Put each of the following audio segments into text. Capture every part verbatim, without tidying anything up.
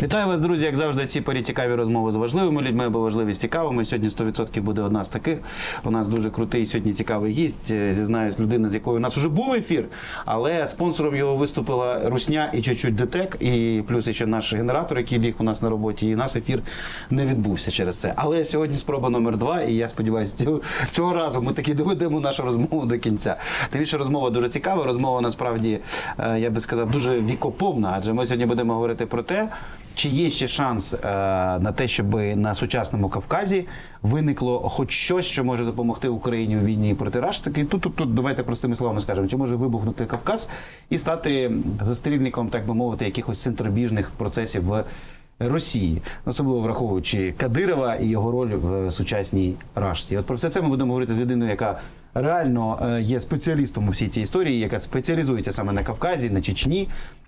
Вітаю вас, друзі. Як завжди, ці порі цікаві розмови з важливими людьми, або важливі з цікавими. Сьогодні сто відсотків буде одна з таких. У нас дуже крутий сьогодні цікавий гість. Зізнаюсь, людина, з якою у нас вже був ефір, але спонсором його виступила Русня і чуть-чуть ДТЕК, і плюс ще наш генератор, який ліг у нас на роботі, і у нас ефір не відбувся через це. Але сьогодні спроба номер два, і я сподіваюся, цього, цього разу ми таки доведемо нашу розмову до кінця. Тим більше розмова дуже цікава, розмова насправді, я би сказав, дуже вікоповна, адже ми сьогодні будемо говорити про те, чи є ще шанс е, на те, щоб на сучасному Кавказі виникло хоч щось, що може допомогти Україні у війні проти Рашки? Тут, тут, тут, давайте простими словами скажемо, чи може вибухнути Кавказ і стати застрільником, так би мовити, якихось центробіжних процесів в Росії, особливо враховуючи Кадирова і його роль в сучасній Рашці. От про все це ми будемо говорити з людиною, яка реально є спеціалістом у всій цій історії, яка спеціалізується саме на Кавказі, на Чечні,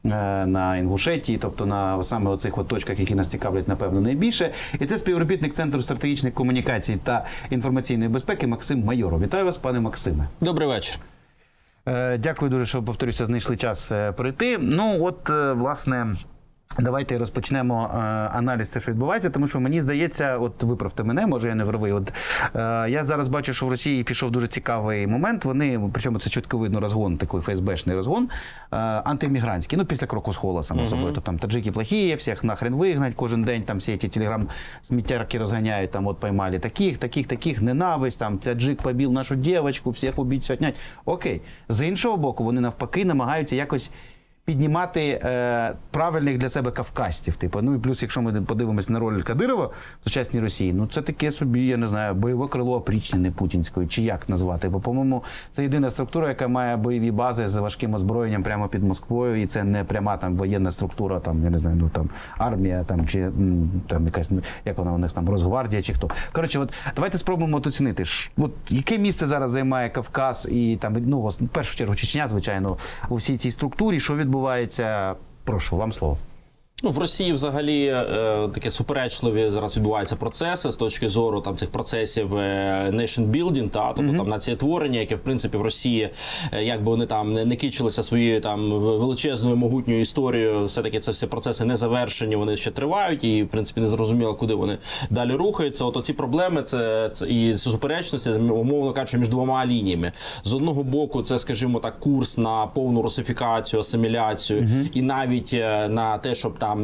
на Інгушетії, тобто на саме оцих от точках, які нас цікавлять, напевно, найбільше. І це співробітник Центру стратегічних комунікацій та інформаційної безпеки Максим Майоров. Вітаю вас, пане Максиме. Добрий вечір. Дякую дуже, що, повторюся, знайшли час прийти. Ну, от, власне, давайте розпочнемо е, аналіз те, що відбувається, тому що мені здається, от виправте мене, може я не вровий, от е, я зараз бачу, що в Росії пішов дуже цікавий момент, вони, причому це чітко видно розгон, такий ФСБшний розгон, е, антиіммігрантський, ну після кроку з хола, само собою, то там таджики плохі, всіх нахрен вигнать, кожен день там всі ці телеграм-сміттярки розганяють, там от поймали таких, таких, таких, ненависть, там таджик побив нашу дівчинку, всіх убить, все отнять. Окей. З іншого боку, вони навпаки намагаються якось піднімати е, правильних для себе кавказців. Типу. Ну і плюс, якщо ми подивимось на роль Кадирова в сучасній Росії, ну це таке собі, я не знаю, бойове крило опричнини путінської, чи як назвати. Бо, по-моєму, це єдина структура, яка має бойові бази з важким озброєнням прямо під Москвою, і це не пряма там воєнна структура, там, я не знаю, ну там армія, там, чи там якась, як вона у них там, Росгвардія, чи хто. Коротше, от давайте спробуємо оцінити, от яке місце зараз займає Кавказ і там, ну, в першу чергу Чечня, звичайно, у всій цій структурі, що відбувається. Відбувається, прошу, вам слово. Ну, в Росії взагалі е, такі суперечливі зараз відбуваються процеси з точки зору там цих процесів е, nation building, та, тобто mm-hmm. там націєтворення, яке в принципі в Росії, е, якби вони там не, не кичилися своєю там величезною могутньою історією, все-таки це всі процеси не завершені, вони ще тривають і в принципі не зрозуміло, куди вони далі рухаються. От ці проблеми це, це і ці суперечності, умовно кажучи, між двома лініями. З одного боку, це, скажімо так, курс на повну русифікацію, асиміляцію mm-hmm. і навіть е, на те, щоб там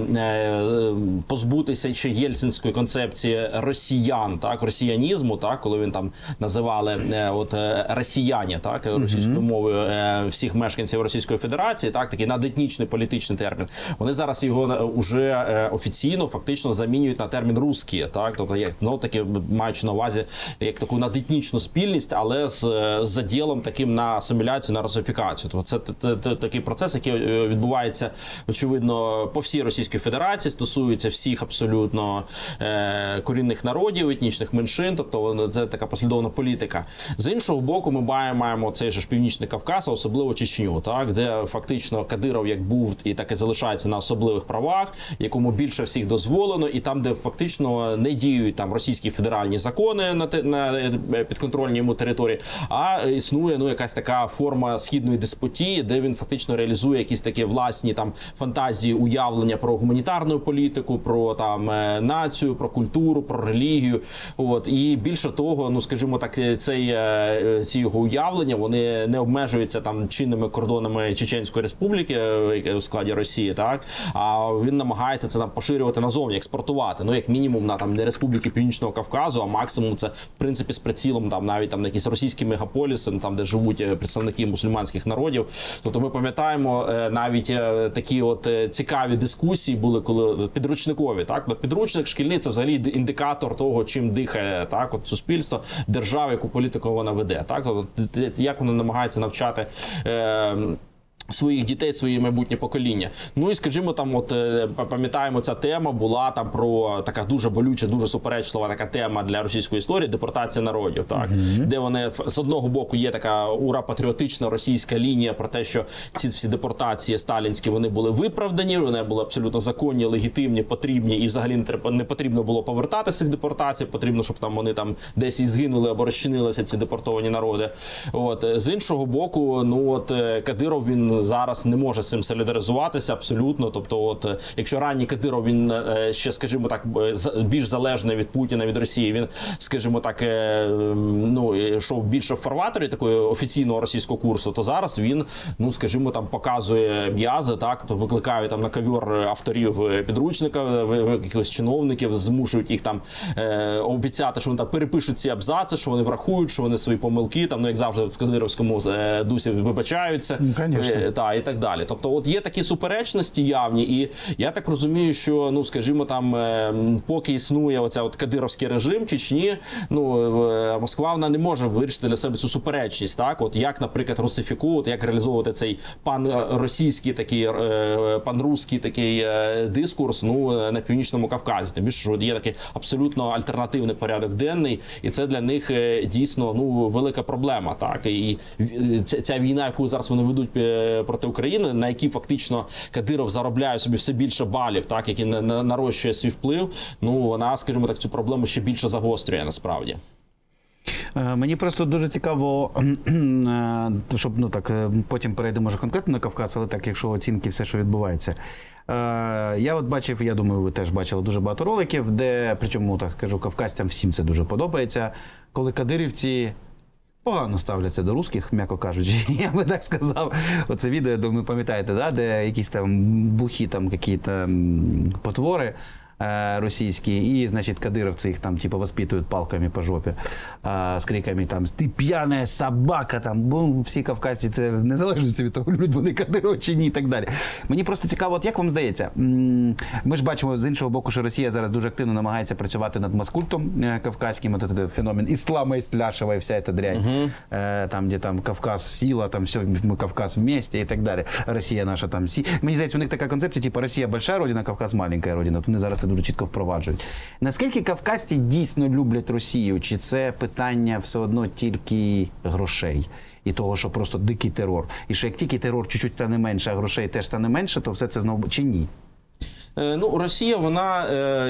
позбутися ще єльцинської концепції росіян, так, росіянізму, так, коли він там називали от росіяни, так, російською мовою всіх мешканців Російської Федерації, так, такий надетнічний політичний термін. Вони зараз його уже офіційно фактично замінюють на термін русські, так, тобто як ну таки маючи на увазі як таку надетнічну спільність, але з заділом таким на асиміляцію, на русифікацію. Тобто це, це, це такий процес, який відбувається очевидно по всій Російській Федерації, стосується всіх абсолютно е, корінних народів, етнічних меншин, тобто це така послідовна політика. З іншого боку, ми маємо цей же ж Північний Кавказ, особливо Чечню, так, де фактично Кадиров як був і так і залишається на особливих правах, якому більше всіх дозволено, і там, де фактично не діють там російські федеральні закони на, те, на підконтрольній йому території, а існує ну якась така форма східної деспотії, де він фактично реалізує якісь такі власні там фантазії, уявлення про гуманітарну політику, про там націю, про культуру, про релігію. От і більше того, ну скажімо так, цей ці його уявлення вони не обмежуються там чинними кордонами Чеченської Республіки у складі Росії, так а він намагається це там поширювати назовні, експортувати. Ну як мінімум на там не Республіки Північного Кавказу, а максимум це в принципі з прицілом там навіть там на якісь російські мегаполіси, там де живуть представники мусульманських народів. Тобто ми пам'ятаємо навіть такі от цікаві дискусії були, коли підручникові, так, ну, підручник шкільний – це взагалі індикатор того, чим дихає, так, от суспільство, держава, яку політику вона веде, так, тобто, як вона намагається навчати е своїх дітей, свої майбутнє покоління. Ну і, скажімо, там, от пам'ятаємо, ця тема була там про така дуже болюча, дуже суперечлива така тема для російської історії – депортація народів, так, mm-hmm. де вони, з одного боку, є така ура-патріотична російська лінія про те, що ці всі депортації сталінські, вони були виправдані, вони були абсолютно законні, легітимні, потрібні, і взагалі не, треба, не потрібно було повертати цих депортацій, потрібно, щоб там вони там десь і згинули або розчинилися ці депортовані народи. От. З іншого боку, ну от Кадиров, він зараз не може з цим солідаризуватися абсолютно. Тобто, от якщо ранній Кадиров, він ще, скажімо так, більш залежний від Путіна, від Росії, він, скажімо так, ну, йшов більше в фарватері такої офіційного російського курсу, то зараз він, ну, скажімо, там показує м'язи, так, то викликає там на ковер авторів підручника, якихось чиновників, змушують їх там е, обіцяти, що вони там перепишуть ці абзаци, що вони врахують, що вони свої помилки, там, ну, як завжди в кадировському е, дусі вибачаються, е, та, і так далі. Тобто, от є такі суперечності явні, і я так розумію, що, ну, скажімо, там, е, поки існує оця от кадировський режим Чечні, ну, е, Москва, вона не може вирішити для себе цю суперечність, так, от як, наприклад, русифікувати, як реалізовувати цей пан-російський такий, е, пан-русський такий е, дискурс, ну, на Північному Кавказі. Тим більше, що є такий абсолютно альтернативний порядок денний, і це для них е, дійсно, ну, велика проблема, так, і ця, ця війна, яку зараз вони ведуть проти України, на якій фактично Кадиров заробляє собі все більше балів, так, які на, на, нарощує свій вплив, ну, вона, скажімо так, цю проблему ще більше загострює насправді. Мені просто дуже цікаво, щоб, ну, так, потім перейдемо вже конкретно на Кавказ, але так, якщо оцінки, все, що відбувається. Я от бачив, я думаю, ви теж бачили дуже багато роликів, де, причому, так скажу, кавказцям всім це дуже подобається, коли кадирівці погано ставляться до русських, м'яко кажучи, я би так сказав. Оце відео, я думаю, пам'ятаєте, да, де якісь там бухі, там, якісь потвори російські, і, значить, кадировці їх там, типу, воспитують палками по жопі, а, з криками там «Ти п'яна собака!» там, бо всі кавказці, це незалежно від того, люблять вони Кадирова чи ні, і так далі. Мені просто цікаво, от як вам здається, ми ж бачимо з іншого боку, що Росія зараз дуже активно намагається працювати над маскультом кавказьким, от цей феномен іслама, ісляшева і вся ця дрянь, uh-huh. там, де там Кавказ сила, там все, ми Кавказ вместе і так далі. Росія наша там сі. Мені здається, у них така концепція, типу, Росія большая родина, Кавказ маленька родина. От вони зараз це дуже чітко впроваджують. Наскільки кавказці дійсно люблять Росію? Чи це питання все одно тільки грошей? І того, що просто дикий терор. І що як тільки терор чуть-чуть стане менше, а грошей теж стане менше, то все це знову чи ні? Ну, Росія, вона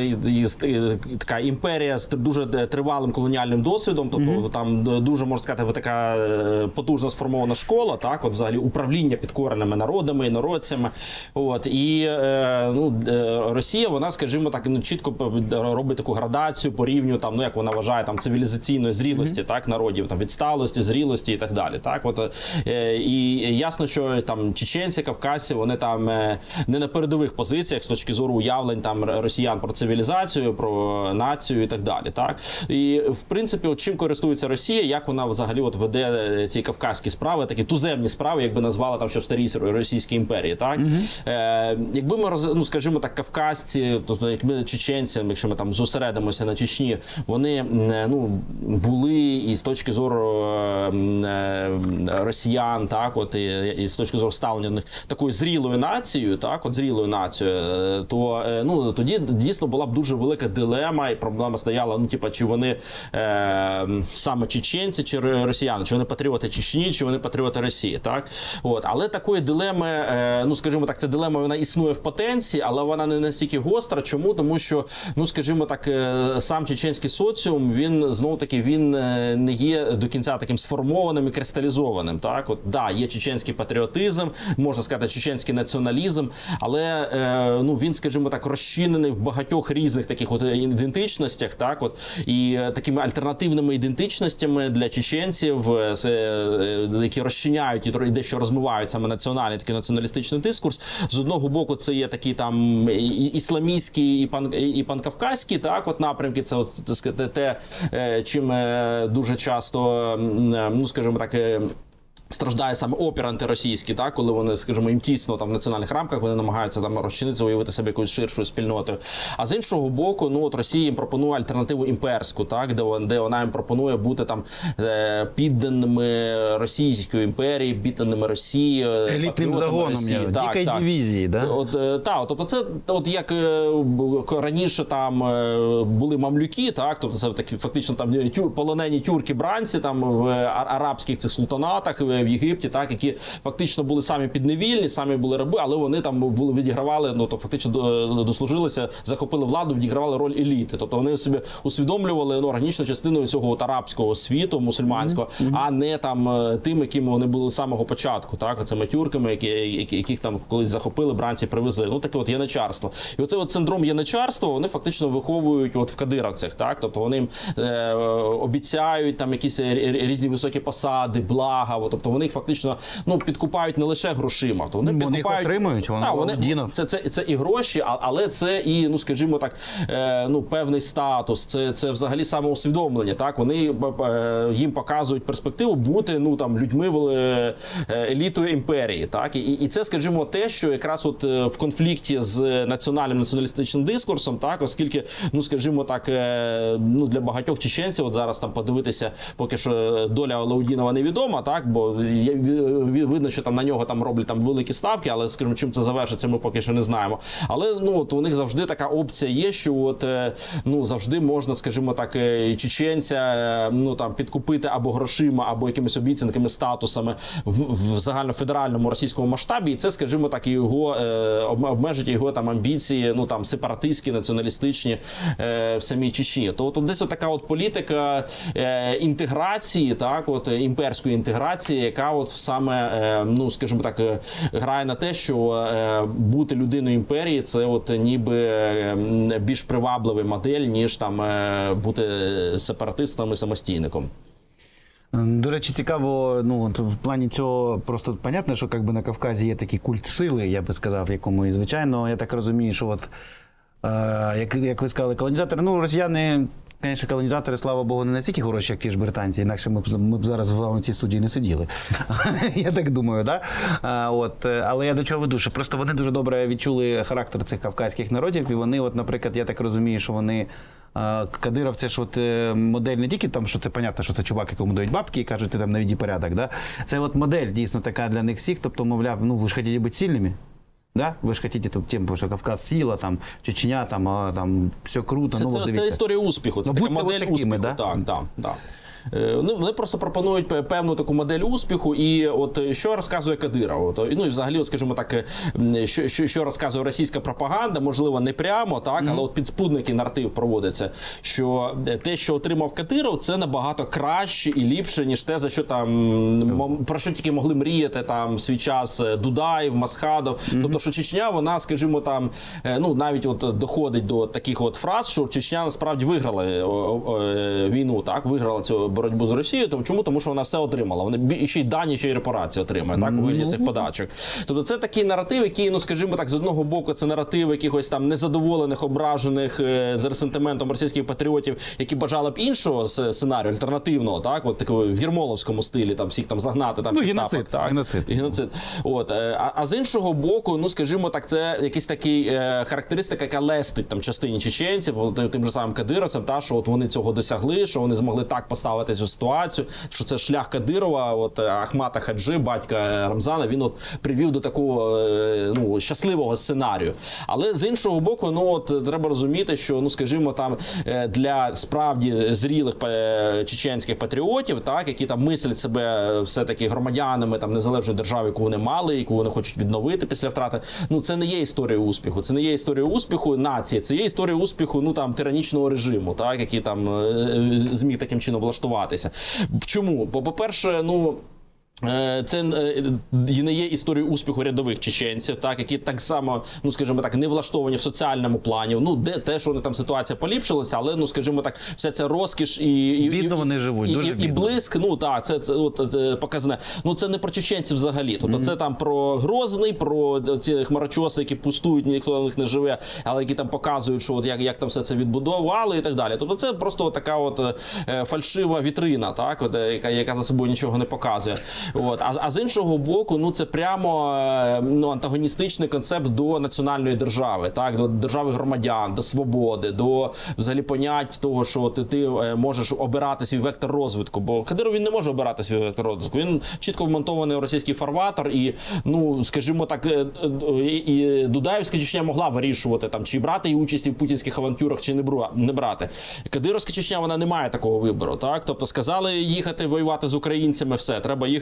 е, така імперія з дуже тривалим колоніальним досвідом, тобто mm-hmm. там дуже, можна сказати, така потужно сформована школа, так, от взагалі управління підкореними народами, інородцями. От, і е, ну, Росія, вона, скажімо так, ну, чітко робить таку градацію по рівню, там, ну, як вона вважає, там, цивілізаційної зрілості, mm-hmm. так, народів, там, відсталості, зрілості і так далі. Так, от, е, і ясно, що там чеченці, кавказці, вони там е, не на передових позиціях з точки зору уявлень там росіян про цивілізацію, про націю і так далі. Так? І, в принципі, от чим користується Росія, як вона взагалі от веде ці кавказькі справи, такі туземні справи, як би назвала там ще в старій Російській імперії. Так? Mm-hmm. Е, якби ми, роз, ну, скажімо так, кавказці, тобто, як ми чеченці, якщо ми там зосередимося на Чечні, вони, ну, були і з точки зору е, росіян, так, от, і, і з точки зору ставлення в них такою зрілою нацією, так, от зрілою нацією, то, ну, тоді дійсно була б дуже велика дилема, і проблема стояла, ну, типа, чи вони е, саме чеченці, чи росіяни, чи вони патріоти Чечні, чи вони патріоти Росії, так? От. Але такої дилеми, е, ну, скажімо так, ця дилема, вона існує в потенції, але вона не настільки гостра. Чому? Тому що, ну, скажімо так, сам чеченський соціум, він, знову-таки, він не є до кінця таким сформованим і кристалізованим, так? От, да, є чеченський патріотизм, можна сказати, чеченський націоналізм, але, е, ну, він, скажімо так, розчинений в багатьох різних таких от ідентичностях, так, от, і такими альтернативними ідентичностями для чеченців, які розчиняють і дещо розмивають саме національний такий націоналістичний дискурс. З одного боку, це є такі там ісламістські і, пан, і панкавказькі, так, от напрямки, це от, те, чим дуже часто, ну, скажімо так, страждає саме опір антиросійський, так, коли вони, скажімо, їм тісно там в національних рамках, вони намагаються там розчинитися, уявити себе якоюсь ширшою спільнотою. А з іншого боку, ну, от Росія їм пропонує альтернативу імперську, так, де, де вона їм пропонує бути там підданими Російської імперії, підданими Росії, елітним загоном, дикої дивізії, да? От, так, тобто це от як раніше там були мамлюки, так, тобто це такі фактично там тюр, полонені тюрки-бранці там в арабських цих султанатах, в Єгипті, так, які фактично були самі підневільні, самі були раби, але вони там були відігравали, ну то фактично дослужилися, захопили владу, відігравали роль еліти. Тобто вони собі усвідомлювали ну, органічну частину цього от, арабського світу, мусульманського, mm-hmm. а не там тим, якими вони були з самого початку, так, цими тюрками, які, які, яких там колись захопили, бранці привезли. Ну таке от яничарство. І оцей от синдром яничарства вони фактично виховують от в кадировцях, так, тобто вони їм е, обіцяють там якісь різні високі посади, блага, от, тобто вони їх фактично ну підкупають не лише грошима, то вони, вони підкупають, їх отримують, вони, а, вони це, це, це і гроші, але це і, ну скажімо так, е, ну певний статус, це, це взагалі самоусвідомлення, так, вони е, їм показують перспективу бути, ну там людьми е, елітою імперії, так, і, і це, скажімо, те, що якраз от в конфлікті з національним націоналістичним дискурсом, так, оскільки, ну скажімо так, е, ну для багатьох чеченців, от зараз там подивитися, поки що доля Алаудінова невідома, так, бо є, видно, що там на нього там роблять там великі ставки, але, скажімо, чим це завершиться, ми поки що не знаємо. Але, ну, от у них завжди така опція є, що от, ну, завжди можна, скажімо так, чеченця, ну, там, підкупити або грошима, або якимись обіцянками, статусами в, в загальнофедеральному російському масштабі, і це, скажімо так, його обмежить його там амбіції, ну, там, сепаратистські, націоналістичні в самій Чечні. То от десь от така от політика інтеграції, так, от імперської інтеграції, яка от саме, ну, скажімо так, грає на те, що бути людиною імперії – це от ніби більш привабливий модель, ніж там бути сепаратистом і самостійником. До речі, цікаво, ну, от в плані цього просто понятно, що як би на Кавказі є такий культ сили, я би сказав, якому і звичайно, я так розумію, що от, е, як, як ви сказали, колонізатори, ну, росіяни, звісно, колонізатори, слава Богу, не настільки хороші, як ті ж британці, інакше ми б, ми б зараз в цій студії не сиділи. Я так думаю, да? А, от, але я до чого веду, що просто вони дуже добре відчули характер цих кавказьких народів, і вони, от, наприклад, я так розумію, що вони Кадиров, це ж от модель не тільки там, що це понятно, що це чувак, якому дають бабки і кажуть, ти там наведи порядок, да? Це от модель дійсно така для них всіх, тобто, мовляв, ну ви ж хочете бути сильними, да? Ви ж хочете тут тим, що Кавказ сила, там, Чечня, там, а, там все круто. Це, ну, це, от, це історія успіху, це ну, така модель такими, успіху. да? Так, так, так. Ну, вони просто пропонують певну таку модель успіху, і от що розказує Кадиров, от, ну і взагалі, от, скажімо так, що, що, що розказує російська пропаганда, можливо, не прямо, так, mm-hmm. але от підспудний наратив проводиться, що те, що отримав Кадиров, це набагато краще і ліпше, ніж те, за що там, mm-hmm. про що тільки могли мріяти там в свій час Дудаєв, Масхадов, mm-hmm. тобто, що Чечня, вона, скажімо, там, ну, навіть от доходить до таких от фраз, що Чечня насправді виграла війну, так, виграла цю боротьбу з Росією, тому чому? Тому що вона все отримала. Вони ще й дані, ще й репарації отримає, так, у вигляді цих подачок. Тобто це такий наратив, який, ну, скажімо так, з одного боку, це наратив якихось там незадоволених, ображених з ресентиментом російських патріотів, які бажали б іншого сценарію, альтернативного, так, от такого в Єрмоловському стилі, там всіх там загнати, там, ну, підтапок, геноцид, так, геноцид. геноцид. От, а, а з іншого боку, ну, скажімо так, це якийсь такий е, характеристика, яка лестить там частині чеченців, тим же самим кадировцям, та, що от вони цього досягли, що вони змогли так поставити цю ситуацію, що це шлях Кадирова, от Ахмата Хаджи, батька Рамзана, він от привів до такого, ну, щасливого сценарію. Але з іншого боку, ну, от треба розуміти, що, ну, скажімо, там для справді зрілих чеченських патріотів, так, які там мислять себе все-таки громадянами там незалежної держави, яку вони мали, яку вони хочуть відновити після втрати, ну, це не є історія успіху. Це не є історія успіху нації, це є історія успіху, ну, там, тиранічного режиму, так, який там зміг таким чином влаштуватися. Чому? Бо, по-перше, ну, це не є історією успіху рядових чеченців, так, які так само, ну, скажімо так, не влаштовані в соціальному плані. Ну, де те, що вони там ситуація поліпшилася, але, ну, скажімо так, вся ця розкіш і і, бідно вони живуть, і, дуже і, і блиск, ну, так, це, це, от, це показне. Ну, це не про чеченців взагалі. Тобто mm-hmm. це там про Грозний, про ці хмарочоси, які пустують, ніхто на них не живе, але які там показують, що от як, як там все це відбудували і так далі. Тобто це просто от така от е, фальшива вітрина, так, от, яка, яка за собою нічого не показує. От. А, а з іншого боку, ну, це прямо, ну, антагоністичний концепт до національної держави, так, до держави громадян, до свободи, до взагалі понять того, що ти, ти можеш обирати свій вектор розвитку. Бо Кадиров, він не може обирати свій вектор розвитку. Він чітко вмонтований у російський фарватер і, ну, скажімо так, і, і Дудаївська Чечня могла вирішувати, там, чи брати її участь в путінських авантюрах, чи не, бру, не брати. Кадировська Чечня, вона не має такого вибору, так? Тобто сказали їхати воювати з українцями, все, треба їхати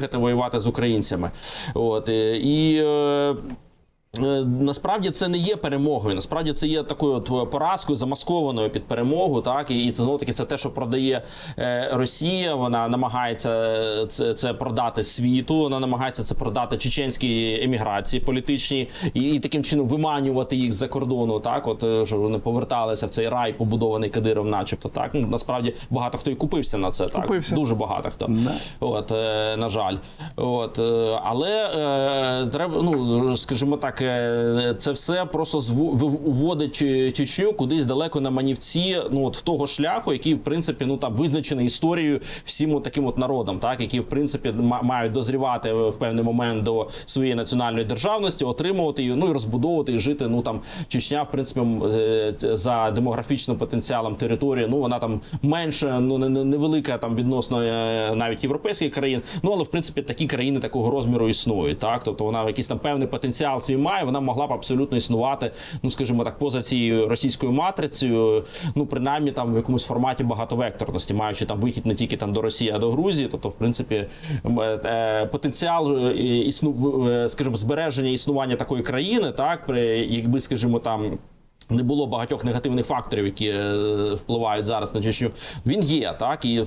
їхати воювати з українцями. От, і... Е, Насправді це не є перемогою, насправді це є такою от поразкою, замаскованою під перемогу, так, і це, знову-таки, це те, що продає е, Росія, вона намагається це, це продати світу, вона намагається це продати чеченській еміграції політичній і, і таким чином виманювати їх з-за кордону, так, от, щоб вони поверталися в цей рай, побудований Кадиром, начебто, так, ну, насправді багато хто і купився на це, так, купився. Дуже багато хто, да. От, е, на жаль, от, е, але е, треба, ну, скажімо так, це все просто вводить Чечню кудись далеко на манівці, ну, от в того шляху, який, в принципі, ну, там визначений історією всім от таким от народом, так, які, в принципі, мають дозрівати в певний момент до своєї національної державності, отримувати її, ну, і розбудовувати, і жити, ну, там, Чечня, в принципі, за демографічним потенціалом території, ну, вона там менше, ну, невелика там відносно навіть європейських країн, ну, але, в принципі, такі країни такого розміру існують, так, тобто вона якийсь там певний потенціал свій має, вона могла б абсолютно існувати, ну, скажімо так, поза цією російською матрицею, ну, принаймні там в якомусь форматі багатовекторності, маючи там вихід не тільки там до Росії, а до Грузії, тобто, в принципі, потенціал існу, скажімо, збереження існування такої країни, так, якби, скажімо, там не було багатьох негативних факторів, які е, впливають зараз на Чечню, він є, так, і, е,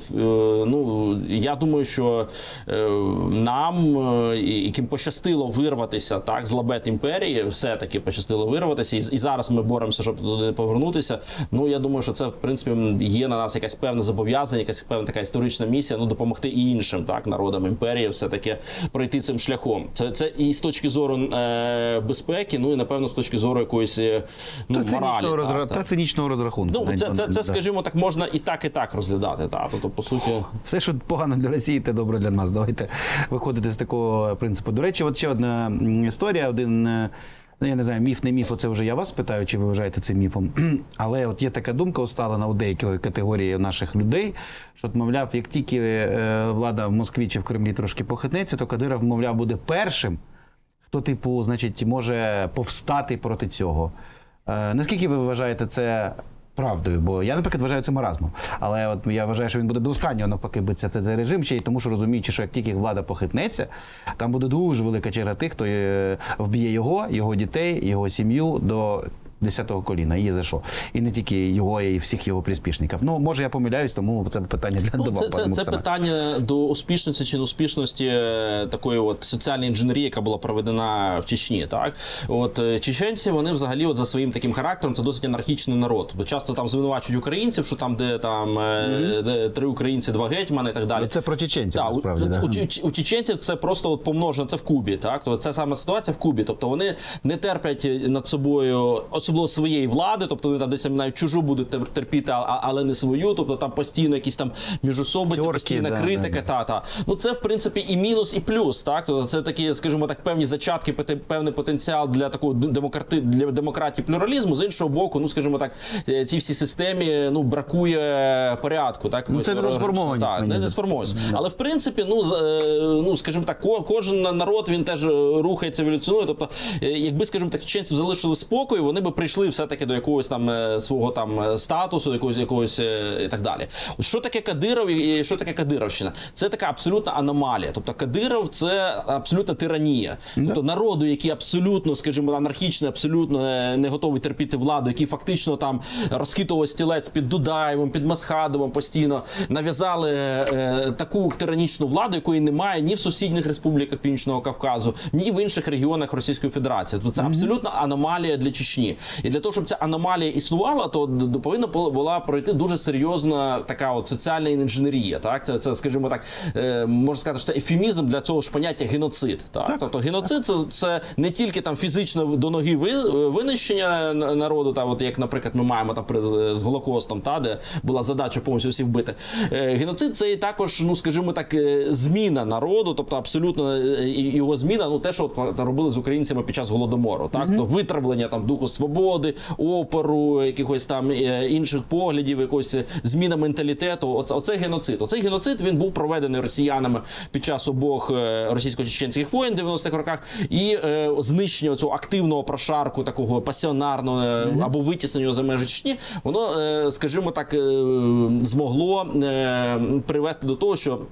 ну, я думаю, що е, нам, е, яким пощастило вирватися, так, з лабет імперії, все-таки пощастило вирватися, і, і зараз ми боремося, щоб туди повернутися, ну, я думаю, що це, в принципі, є на нас якась певне зобов'язання, якась певна така історична місія, ну, допомогти і іншим, так, народам імперії все-таки пройти цим шляхом. Це, це і з точки зору е, безпеки, ну, і, напевно, з точки зору якоїсь, ну, моралі, та, та, та та. цинічного розрахунку. Ну, це, це, це, скажімо так, можна і так, і так розглядати. Та. Тобто, по суті... Все, що погано для Росії, те добре для нас. Давайте виходити з такого принципу. До речі, от ще одна історія, один, ну, я не знаю, міф, не міф, оце вже я вас питаю, чи ви вважаєте це міфом. Але от є така думка усталена у деякої категорії наших людей, що, мовляв, як тільки влада в Москві чи в Кремлі трошки похитнеться, то Кадиров, мовляв, буде першим, хто, типу, значить, може повстати проти цього. Е, наскільки ви вважаєте це правдою? Бо я, наприклад, вважаю це маразмом. Але от я вважаю, що він буде до останнього навпаки битися це, це режим, ще й тому, що розуміючи, що як тільки влада похитнеться, там буде дуже велика черга тих, хто е, вб'є його, його дітей, його сім'ю до десятого коліна, і є за що. І не тільки його, і всіх його приспішників. Ну, може, я помиляюсь, тому це питання для ну, доба. Це, це, це питання до успішності чи неуспішності такої от соціальної інженерії, яка була проведена в Чечні. Так? От, чеченці, вони взагалі от за своїм таким характером, це досить анархічний народ. Часто там звинувачують українців, що там, де там mm-hmm. де три українці, два гетьмани і так далі. Це про чеченців, так, насправді. Це, да. У, у чеченців це просто от помножено, це в Кубі. Так? Тобто це саме ситуація в Кубі. Тобто вони не терплять над собою, особливо своєї влади, тобто вони там десь навіть чужу будуть терпіти, але не свою, тобто там постійно якісь там міжособиці, постійна да, критика, да, да. та, та. Ну це, в принципі, і мінус, і плюс, так? Тобто це такі, скажімо так, певні зачатки, певний потенціал для такого демократи, для демократії, плюралізму. З іншого боку, ну, скажімо так, цій всій системі, ну, бракує порядку, так? Ну, це не розформованість. Так, не, не сформованість. Да. Але, в принципі, ну, ну, скажімо так, кожен народ, він теж рухається, еволюціонує, тобто, якби, скажімо так, чеченців залишили спокій, вони би прийшли все-таки до якогось там свого там статусу, якогось, якогось і так далі. Що таке Кадиров і що таке Кадировщина? Це така абсолютна аномалія. Тобто Кадиров – це абсолютна тиранія. Тобто yeah. народу, який абсолютно, скажімо, анархічний, абсолютно не готовий терпіти владу, який фактично там розхитував стілець під Дудаєвим, під Масхадовим постійно, нав'язали е, таку тиранічну владу, якої немає ні в сусідніх республіках Північного Кавказу, ні в інших регіонах Російської Федерації. Тобто це mm-hmm. абсолютна аномалія для Чечні. І для того, щоб ця аномалія існувала, то повинна була пройти дуже серйозна така от соціальна інженерія. Так? Це, це, скажімо так, е, можна сказати, що це ефемізм для цього ж поняття геноцид. Так? Так. Тобто геноцид це, це не тільки там фізичне до ноги винищення народу, та, от, як, наприклад, ми маємо там, з Голокостом, та, де була задача повністю всіх вбити. Е, геноцид це і також, ну, скажімо так, зміна народу, тобто абсолютно його зміна, ну, те, що от, робили з українцями під час Голодомору. Так? Mm-hmm. Тобто витравлення там, духу свободи, опору, якихось там інших поглядів, якось зміна менталітету. Оце, оце геноцид. Оцей геноцид, він був проведений росіянами під час обох російсько-чеченських воєн в дев'яностих роках і е, знищення цього активного прошарку, такого пасіонарного mm-hmm. або витіснення за межі Чечні, воно, е, скажімо так, е, змогло е, привести до того, що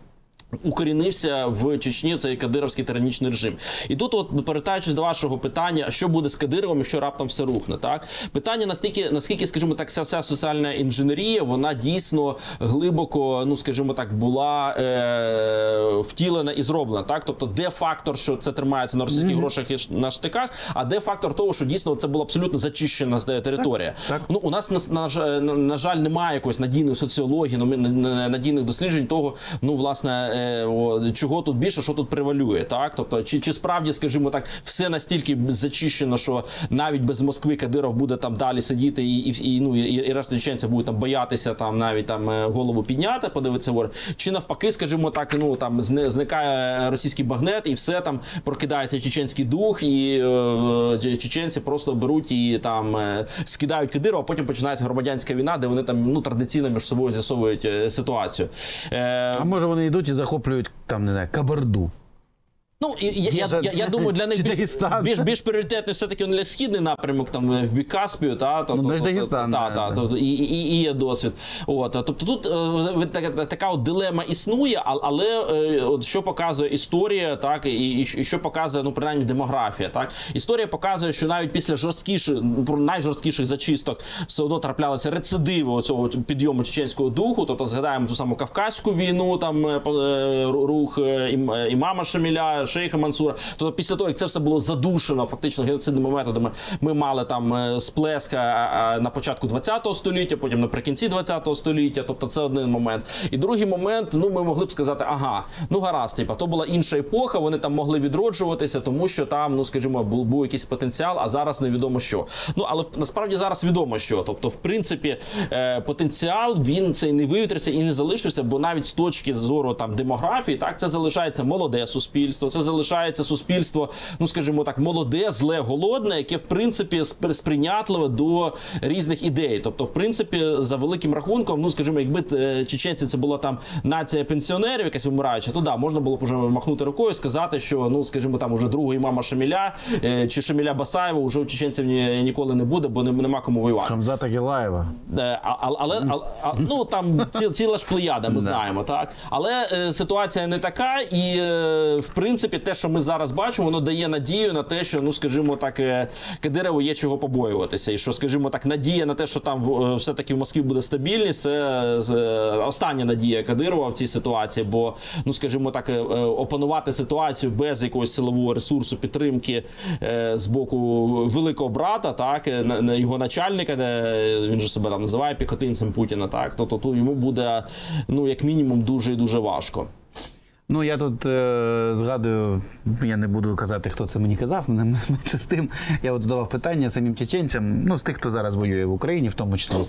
укорінився в Чечні цей кадировський тиранічний режим. І тут, от, повертаючись до вашого питання, що буде з Кадировим, якщо раптом все рухне, так? Питання настільки, наскільки, скажімо так, ця, ця соціальна інженерія, вона дійсно глибоко, ну, скажімо так, була е, втілена і зроблена, так? Тобто, де фактор, що це тримається на російських mm-hmm. грошах і на штиках, а де фактор того, що дійсно це була абсолютно зачищена територія. Так, так. Ну, у нас, на, на, на, на жаль, немає якоїсь надійної соціології, надійних досліджень того, ну, власне, чого тут більше, що тут превалює, так? Тобто, чи, чи справді, скажімо так, все настільки зачищено, що навіть без Москви Кадиров буде там далі сидіти і, і, і, ну, і, і решта чеченців будуть там боятися там навіть там голову підняти, подивитися, чи навпаки, скажімо так, ну, там зникає російський багнет і все, там прокидається чеченський дух, і е, чеченці просто беруть і там е, скидають Кадирова, а потім починається громадянська війна, де вони там, ну, традиційно між собою з'ясовують е, ситуацію. Е, а може вони йдуть і захоплюють там, не знаю, Кабарду? Ну, я, я, я, я думаю, для них більш, більш, більш пріоритетний все-таки для східний напрямок, там, в бік Каспію, та, то, ну, то, Дагестан, та, та, та, і, і, і є досвід. От, тобто тут е, така, така от дилема існує, але е, от, що показує історія, так, і, і, і що показує, ну, принаймні, демографія, так? Історія показує, що навіть після жорсткіших, найжорсткіших зачисток все одно траплялися рецидиви оцього підйому чеченського духу, тобто згадаємо ту саму Кавказьку війну, там, е, рух ім, імама Шаміля, Шейха Мансура. Тобто після того, як це все було задушено фактично геноцидними методами, ми мали там сплеск на початку ХХ століття, потім наприкінці ХХ століття, тобто це один момент. І другий момент, ну, ми могли б сказати, ага, ну гаразд, типа, то була інша епоха, вони там могли відроджуватися, тому що там, ну, скажімо, був, був якийсь потенціал, а зараз невідомо що. Ну, але насправді зараз відомо що. Тобто, в принципі, потенціал, він цей не вивітрився і не залишився, бо навіть з точки зору там демографії, так, це залишається молоде суспільство, це залишається суспільство, ну, скажімо так, молоде, зле, голодне, яке, в принципі, сприйнятливе до різних ідей. Тобто, в принципі, за великим рахунком, ну, скажімо, якби чеченці це була там нація пенсіонерів, якась вимираюча, то да, можна було б уже махнути рукою і сказати, що, ну, скажімо, там уже другого імама Шаміля чи Шаміля Басаєва уже у чеченців ні, ніколи не буде, бо нема кому воювати. Хамзата Гілаєва. Але, але, але, ну, там ці, ціла ж плеяда, ми знаємо, так? Але е, ситуація не така, і, е, в принципі, те, що ми зараз бачимо, воно дає надію на те, що, ну, скажімо так, Кадирову є чого побоюватися. І що, скажімо так, надія на те, що там все-таки в Москві буде стабільність, це остання надія Кадирова в цій ситуації, бо, ну, скажімо так, опанувати ситуацію без якогось силового ресурсу, підтримки з боку великого брата, так, його начальника, він же себе там називає піхотинцем Путіна, так, то, то, то йому буде, ну, як мінімум, дуже і дуже важко. Ну, я тут е, згадую, я не буду казати, хто це мені казав, менше з тим, я от задавав питання самим чеченцям, ну, з тих, хто зараз воює в Україні, в тому числі.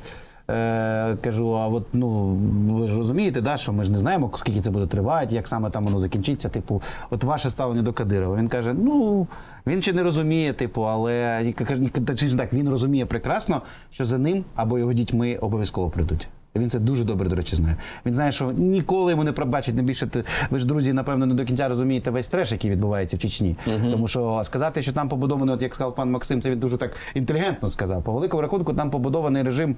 Е, кажу, а от, ну, ви ж розумієте, да, що ми ж не знаємо, скільки це буде тривати, як саме там воно закінчиться, типу, от ваше ставлення до Кадирова. Він каже, ну, він ще не розуміє, типу, але, чи ж так, він розуміє прекрасно, що за ним або його дітьми обов'язково прийдуть. Він це дуже добре, до речі, знає. Він знає, що ніколи йому не пробачить, не більше. Ви ж, друзі, напевно, не до кінця розумієте весь треш, який відбувається в Чечні. Uh-huh. Тому що сказати, що там побудований, от як сказав пан Максим, це він дуже так інтелігентно сказав. По великому рахунку там побудований режим,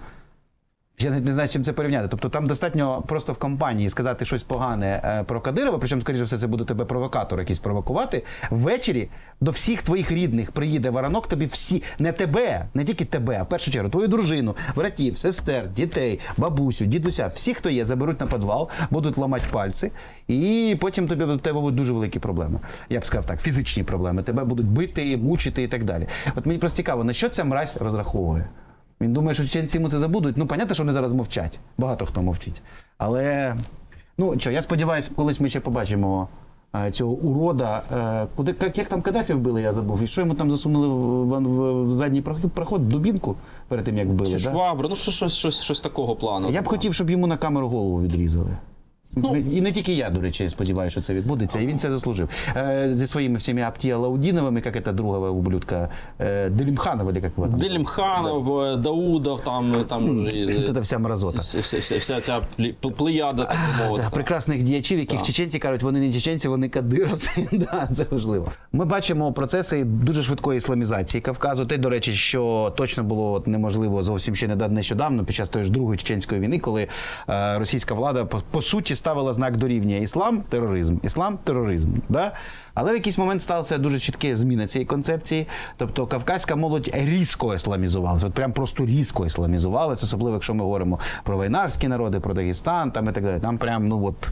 я не знаю, з чим це порівняти. Тобто там достатньо просто в компанії сказати щось погане про Кадирова, причому, скоріше все, це буде тебе провокатор якийсь провокувати. Ввечері до всіх твоїх рідних приїде воронок, тобі всі, не тебе, не тільки тебе, а в першу чергу твою дружину, братів, сестер, дітей, бабусю, дідуся, всі, хто є, заберуть на підвал, будуть ламати пальці, і потім тобі, до тебе будуть дуже великі проблеми. Я б сказав так, фізичні проблеми. Тебе будуть бити, мучити і так далі. От мені просто цікаво, на що ця мразь розраховує? Він думає, що чеченці йому це забудуть. Ну, понятно, що вони зараз мовчать. Багато хто мовчить. Але, ну, що, я сподіваюся, колись ми ще побачимо а, цього урода. А, куди, як, як там Каддафі вбили, я забув. І що йому там засунули в, в, в задній проход, проход, в дубінку перед тим, як вбили? Чи да? швабру, ну, щось, щось, щось такого плану. Я б хотів, щоб йому на камеру голову відрізали. Ну, і не тільки я, до речі, сподіваюся, що це відбудеться, і він це заслужив. Е, зі своїми всіми Аптіалаудіновими, як ця другого ублюдка, е, Делімханова, як його там? Делімханов, да. Даудов, там... там це вся мразота. Вся, вся, вся, вся ця плеяда, так мовити. Да, прекрасних діячів, яких да. чеченці кажуть, вони не чеченці, вони кадировці. Да, це важливо. Ми бачимо процеси дуже швидкої ісламізації Кавказу. Те, до речі, що точно було неможливо зовсім ще нещодавно, під час тої ж Другої чеченської війни, коли е, російська влада, по, по суті, ставила знак дорівнює іслам, тероризм, іслам, тероризм. Да? Але в якийсь момент сталася дуже чітка зміна цієї концепції. Тобто кавказька молодь різко ісламізувалася, от прям просто різко ісламізувалася, особливо якщо ми говоримо про вайнахські народи, про Дагестан там і так далі. Там прям, ну от...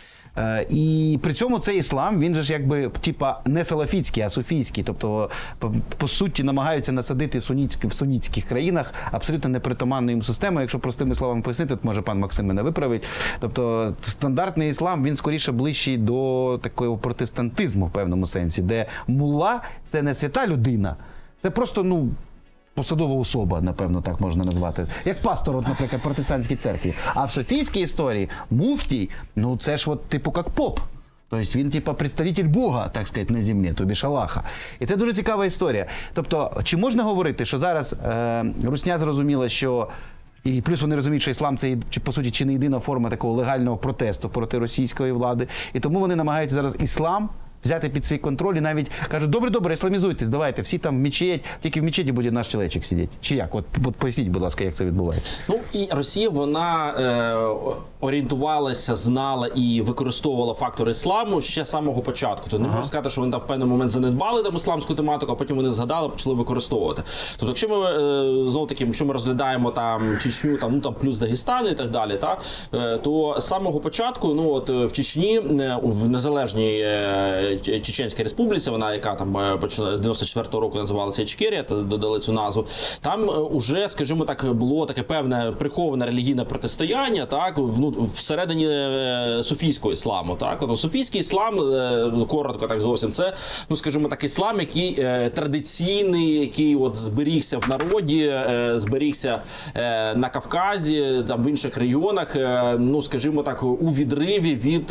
Е, і при цьому цей іслам, він же ж якби, типа, не салафітський, а суфійський. Тобто, по, по суті, намагаються насадити сунітські, в сунітських країнах абсолютно непритаманну їм систему. Якщо простими словами пояснити, то може пан Максим мене виправить. Тобто, стандартний іслам, він скоріше ближчий до такого протестантизму в певному сенсі, де мулла – це не свята людина, це просто, ну, посадова особа, напевно, так можна назвати. Як пастор, от, наприклад, в протестантській церкві. А в софійській історії муфтій, ну це ж от, типу, як поп. Тобто він, типу, представитель Бога, так сказати, на землі, тобі Аллаха. І це дуже цікава історія. Тобто, чи можна говорити, що зараз е, Русня зрозуміла, що і плюс вони розуміють, що іслам – це, по суті, чи не єдина форма такого легального протесту проти російської влади. І тому вони намагаються зараз іслам взяти під свій контроль і навіть кажуть, добре-добре, ісламізуйтесь, давайте, всі там в мечеть, тільки в мечеті буде наш чоловічок сидіти. Чи як? От, от поясніть, будь ласка, як це відбувається. Ну, і Росія, вона е, орієнтувалася, знала і використовувала фактори ісламу ще з самого початку. Тобто не ага. можна сказати, що вони там в певний момент занедбали там ісламську тематику, а потім вони згадали, почали використовувати. Тобто, якщо ми, е, знову таки, якщо ми розглядаємо там Чечню, там, ну, там плюс Дагестан і так далі, та, е, то з самого початку, ну, от в Чечні, е, в незалежній е, Чеченська республіці, вона, яка там почала з дев'яносто четвертого року називалася Ічкерія, та додали цю назву. Там уже, скажімо так, було таке певне приховане релігійне протистояння, так, ну, всередині суфійського ісламу, так. Тобто суфійський іслам, коротко так зовсім, це, ну, скажімо так, іслам, який традиційний, який от зберігся в народі, зберігся на Кавказі, там в інших регіонах, ну, скажімо так, у відриві від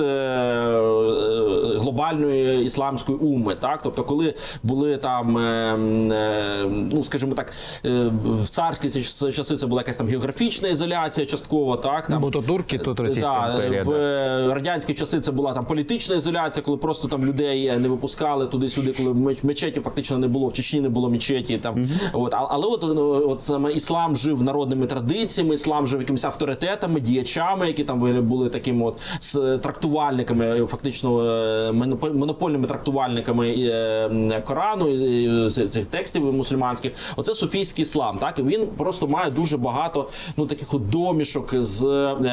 глобальної ісламської умми, так, тобто, коли були там, е, е, ну, скажімо так, е, в царські часи це була якась там географічна ізоляція частково, так, там, бо то турки, тут Російська імперія. В да. радянські часи це була там політична ізоляція, коли просто там людей не випускали туди-сюди, коли мечеті фактично не було, в Чечні не було мечеті, там, mm-hmm. от, але от, от саме іслам жив народними традиціями, іслам жив якимись авторитетами, діячами, які там були такими от трактувальниками, фактично монопольними трактувальниками Корану, цих текстів мусульманських. Оце суфійський іслам, так? І він просто має дуже багато, ну, таких от домішок з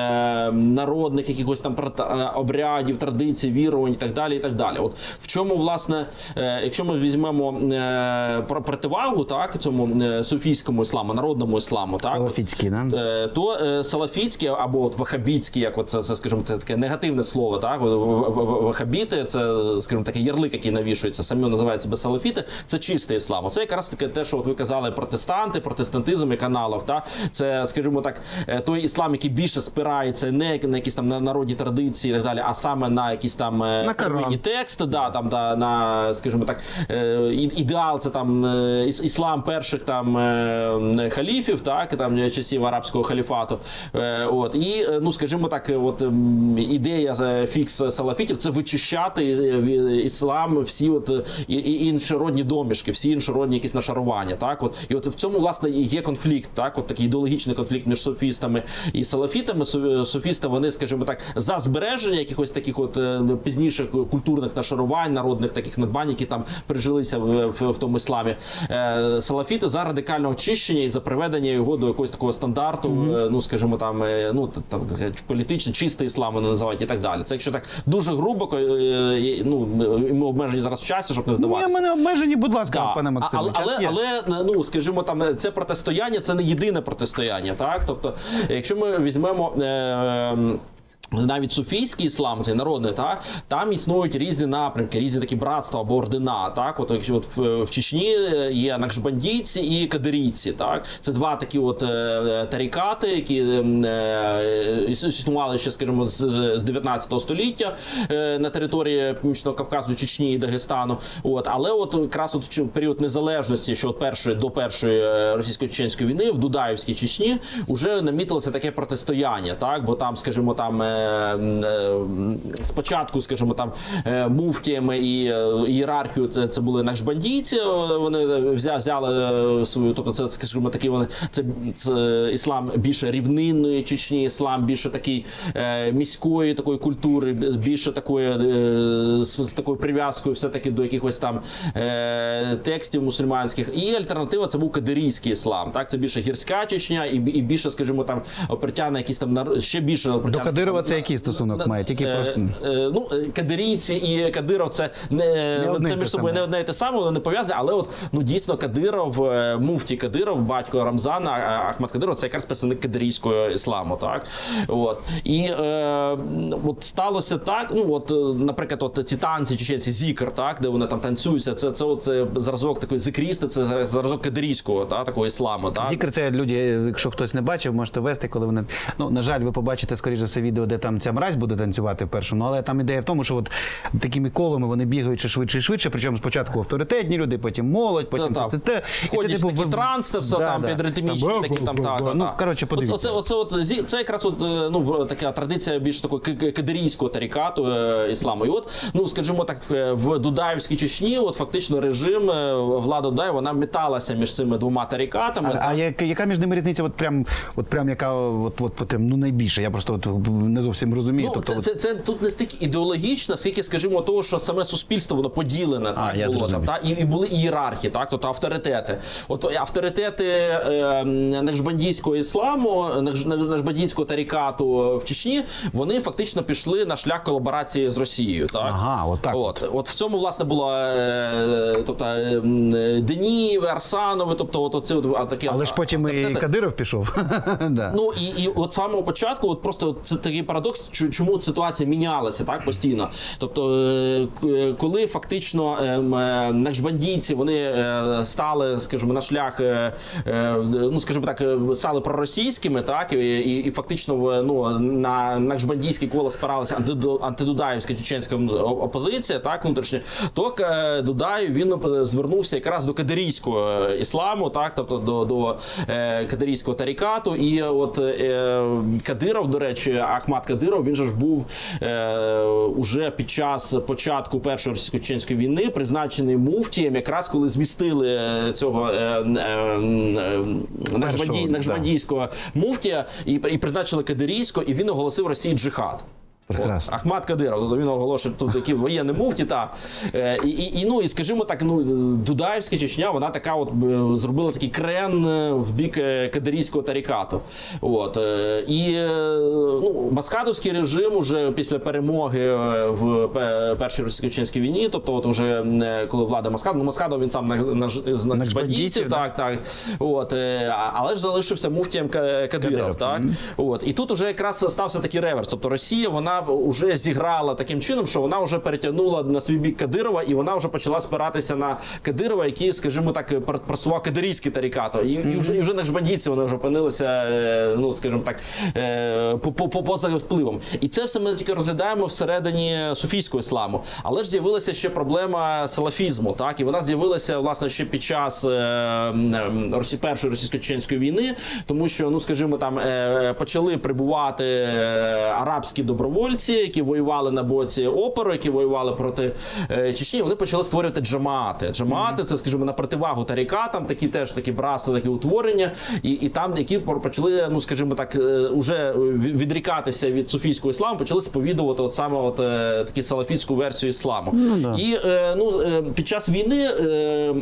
е, народних якихось там обрядів, традицій, вірувань і так далі, і так далі. От в чому, власне, е, якщо ми візьмемо е, противагу, так, цьому е, суфійському ісламу, народному ісламу, так? Салафітський, да? е, то е, салафітський або от вахабітський, як от це, це, скажімо, це таке негативне слово, так? Вахабіти, це, скажімо, такий ярлик, який навішується, самі називають себе салафіти, це чистий іслам. Це якраз таке те, що от ви казали, протестанти, протестантизм як аналог. Та? Це, скажімо так, той іслам, який більше спирається не на якісь там на народні традиції і так далі, а саме на якісь там первинні тексти, да, там, да, на, скажімо так, ідеал, це там іслам перших там халіфів, так, там часів арабського халіфату. От. І, ну, скажімо так, от ідея фікс салафітів – це вичищати іслам, всі от і, і іншородні домішки, всі іншородні якісь нашарування, так, от. І от в цьому, власне, є конфлікт, так, от такий ідеологічний конфлікт між суфістами і салафітами. Суфісти, вони, скажімо так, за збереження якихось таких от пізніших культурних нашарувань, народних таких надбань, які там прижилися в, в, в тому ісламі. Е, салафіти за радикальне очищення і за приведення його до якогось такого стандарту, mm-hmm. ну, скажімо, там, ну, там, політичний, чистий іслам вони називають і так далі. Це якщо так дуже грубо, ну, ми обмежені зараз в часі, щоб не вдаватися. Ні, ми не обмежені, будь ласка, да. пане Максиме. Але, але, але, ну, скажімо, там, це протистояння, це не єдине протистояння, так? Тобто, якщо ми візьмемо е- навіть суфійський іслам, цей народний, так, там існують різні напрямки, різні такі братства або ордена, так, от, от в, в Чечні є накшбандійці і кадирійці, так, це два такі от е, тарікати, які е, існували ще, скажімо, з, з дев'ятнадцятого століття е, на території Північного Кавказу, Чечні і Дагестану, от, але от якраз от в період незалежності, що от першої, до першої російсько-чеченської війни в Дудаївській Чечні вже намітилося таке протистояння, так, бо там, скажімо, там спочатку, скажімо, там муфтіями і ієрархію це, це були накшбандійці, вони взяли свою, тобто це, скажімо, такі вони, це, це іслам більше рівнинної Чечні, іслам більше такий е, міської такої культури, більше такої е, з, з такою прив'язкою все-таки до якихось там е, текстів мусульманських. І альтернатива це був кадирійський іслам, так, це більше гірська Чечня і, і більше, скажімо, там притягне якісь там ще більше до Кадирова це який стосунок має? Тільки е, просто е, ну, кадирійці і Кадиров це не, не це між собою не одне і те саме, воно не пов'язане, але от ну дійсно Кадиров, муфті Кадиров, батько Рамзана, Ахмад Кадиров, це якраз представник кадирійського ісламу, так? От. І е, от сталося так, ну от, наприклад, от ці танці чеченці, зікр, так, де вони там танцюються, це, це от зразок такої зикрісти, це зразок кадирійського, так, такого ісламу, так? Зікр це люди, якщо хтось не бачив, можете вести, коли вони, ну, на жаль, ви побачите, скоріше за все, відео, де там ця мразь буде танцювати вперше, ну, але там ідея в тому, що от такими колами вони бігають ще швидше і швидше, причому спочатку авторитетні люди, потім молодь, потім та, це, те. Входять в такий транс, це все да, там да. підритмічні, Там, такі там, та, та, ну, та. коротше, подивіться. Оце, оце, оце, от, це якраз от, ну, така традиція більш такої кадирійського тарикату е, ісламу. І от, ну, скажімо так, в Дудаївській Чечні, от фактично режим, влада Дудаєва, вона металася між цими двома тарикатами. А, а яка, яка між ними різниця, от прям, от прям яка, от, от, от, ну, найбільше? Я просто от не зовсім розумію. Ну, тобто, це, от... це, це тут не стільки ідеологічно, скільки, скажімо, того, що саме суспільство, воно поділене, А, так, було там, та, і, і були ієрархії, так, тобто авторитети. От авторитети е, накшбандійського ісламу, накшбандійського тарикату в Чечні, вони фактично пішли на шлях колаборації з Росією, так? Ага, от так. От, от в цьому, власне, було е, тобто, е, Денієве, Арсанове, тобто от оці от такі Але ж потім і Кадиров пішов. Да. Ну і, і от з самого початку, от просто це такий парадокс, чому ситуація мінялася так постійно. Тобто, е, коли фактично е, накшбандійці вони е, стали, скажімо, на шлях, е, е, ну скажімо так, стали проросійськими, так і, і, і фактично ну на накшбандійське коло спиралася антиду, антидудаївська чеченська опозиція, так внутрішня, то е, Дудаєв він звернувся якраз до кадирійського ісламу, так, тобто до, до е, кадирійського тарикату. І от е, Кадиров, до речі, Ахмад Кадиров, він же ж був е, уже під час початку першої російсько-чеченської війни призначений муфтієм, якраз коли змістили цього е, е, накшбандій, накшбандійського муфтія і, і призначили кадирійського, і він оголосив Росії джихад. От, Ахмад Кадиров, тобто він оголошує тут такі воєнні муфті, та е, і, і, ну, і скажімо так, ну, Дудаївська Чечня, вона така от зробила такий крен в бік кадирійського тарикату. От, е, і ну, маскадовський режим уже після перемоги в першій російсько-чеченській війні, тобто от уже коли влада Маскадова, ну Маскадов він сам з накшбандійців, так, так, от, е, але ж залишився муфтієм Кадиров, Кадиров, так, mm-hmm. От, і тут уже якраз стався такий реверс, тобто Росія, вона вже зіграла таким чином, що вона вже перетягнула на свій бік Кадирова, і вона вже почала спиратися на Кадирова, який, скажімо так, просував кадирійський тарикат. І, mm-hmm. і вже, і вже накшбандійці вони вже опинилися, ну, скажімо так, по, по, по, поза впливом. І це все ми тільки розглядаємо всередині суфійського ісламу. Але ж з'явилася ще проблема салафізму, так? І вона з'явилася, власне, ще під час е, першої російсько-чеченської війни, тому що, ну, скажімо, там е, почали прибувати арабські добровольці, які воювали на боці опору, які воювали проти е, Чечні, вони почали створювати джамаати. Джамаати, це, скажімо, на противагу тарикатам, такі теж такі братства, такі утворення, і, і там, які почали, ну, скажімо так, е, уже відрікатися від суфійського ісламу, почали сповідувати от саме от, е, таку салафістську версію ісламу. Ну, да. І е, ну, е, під час війни е,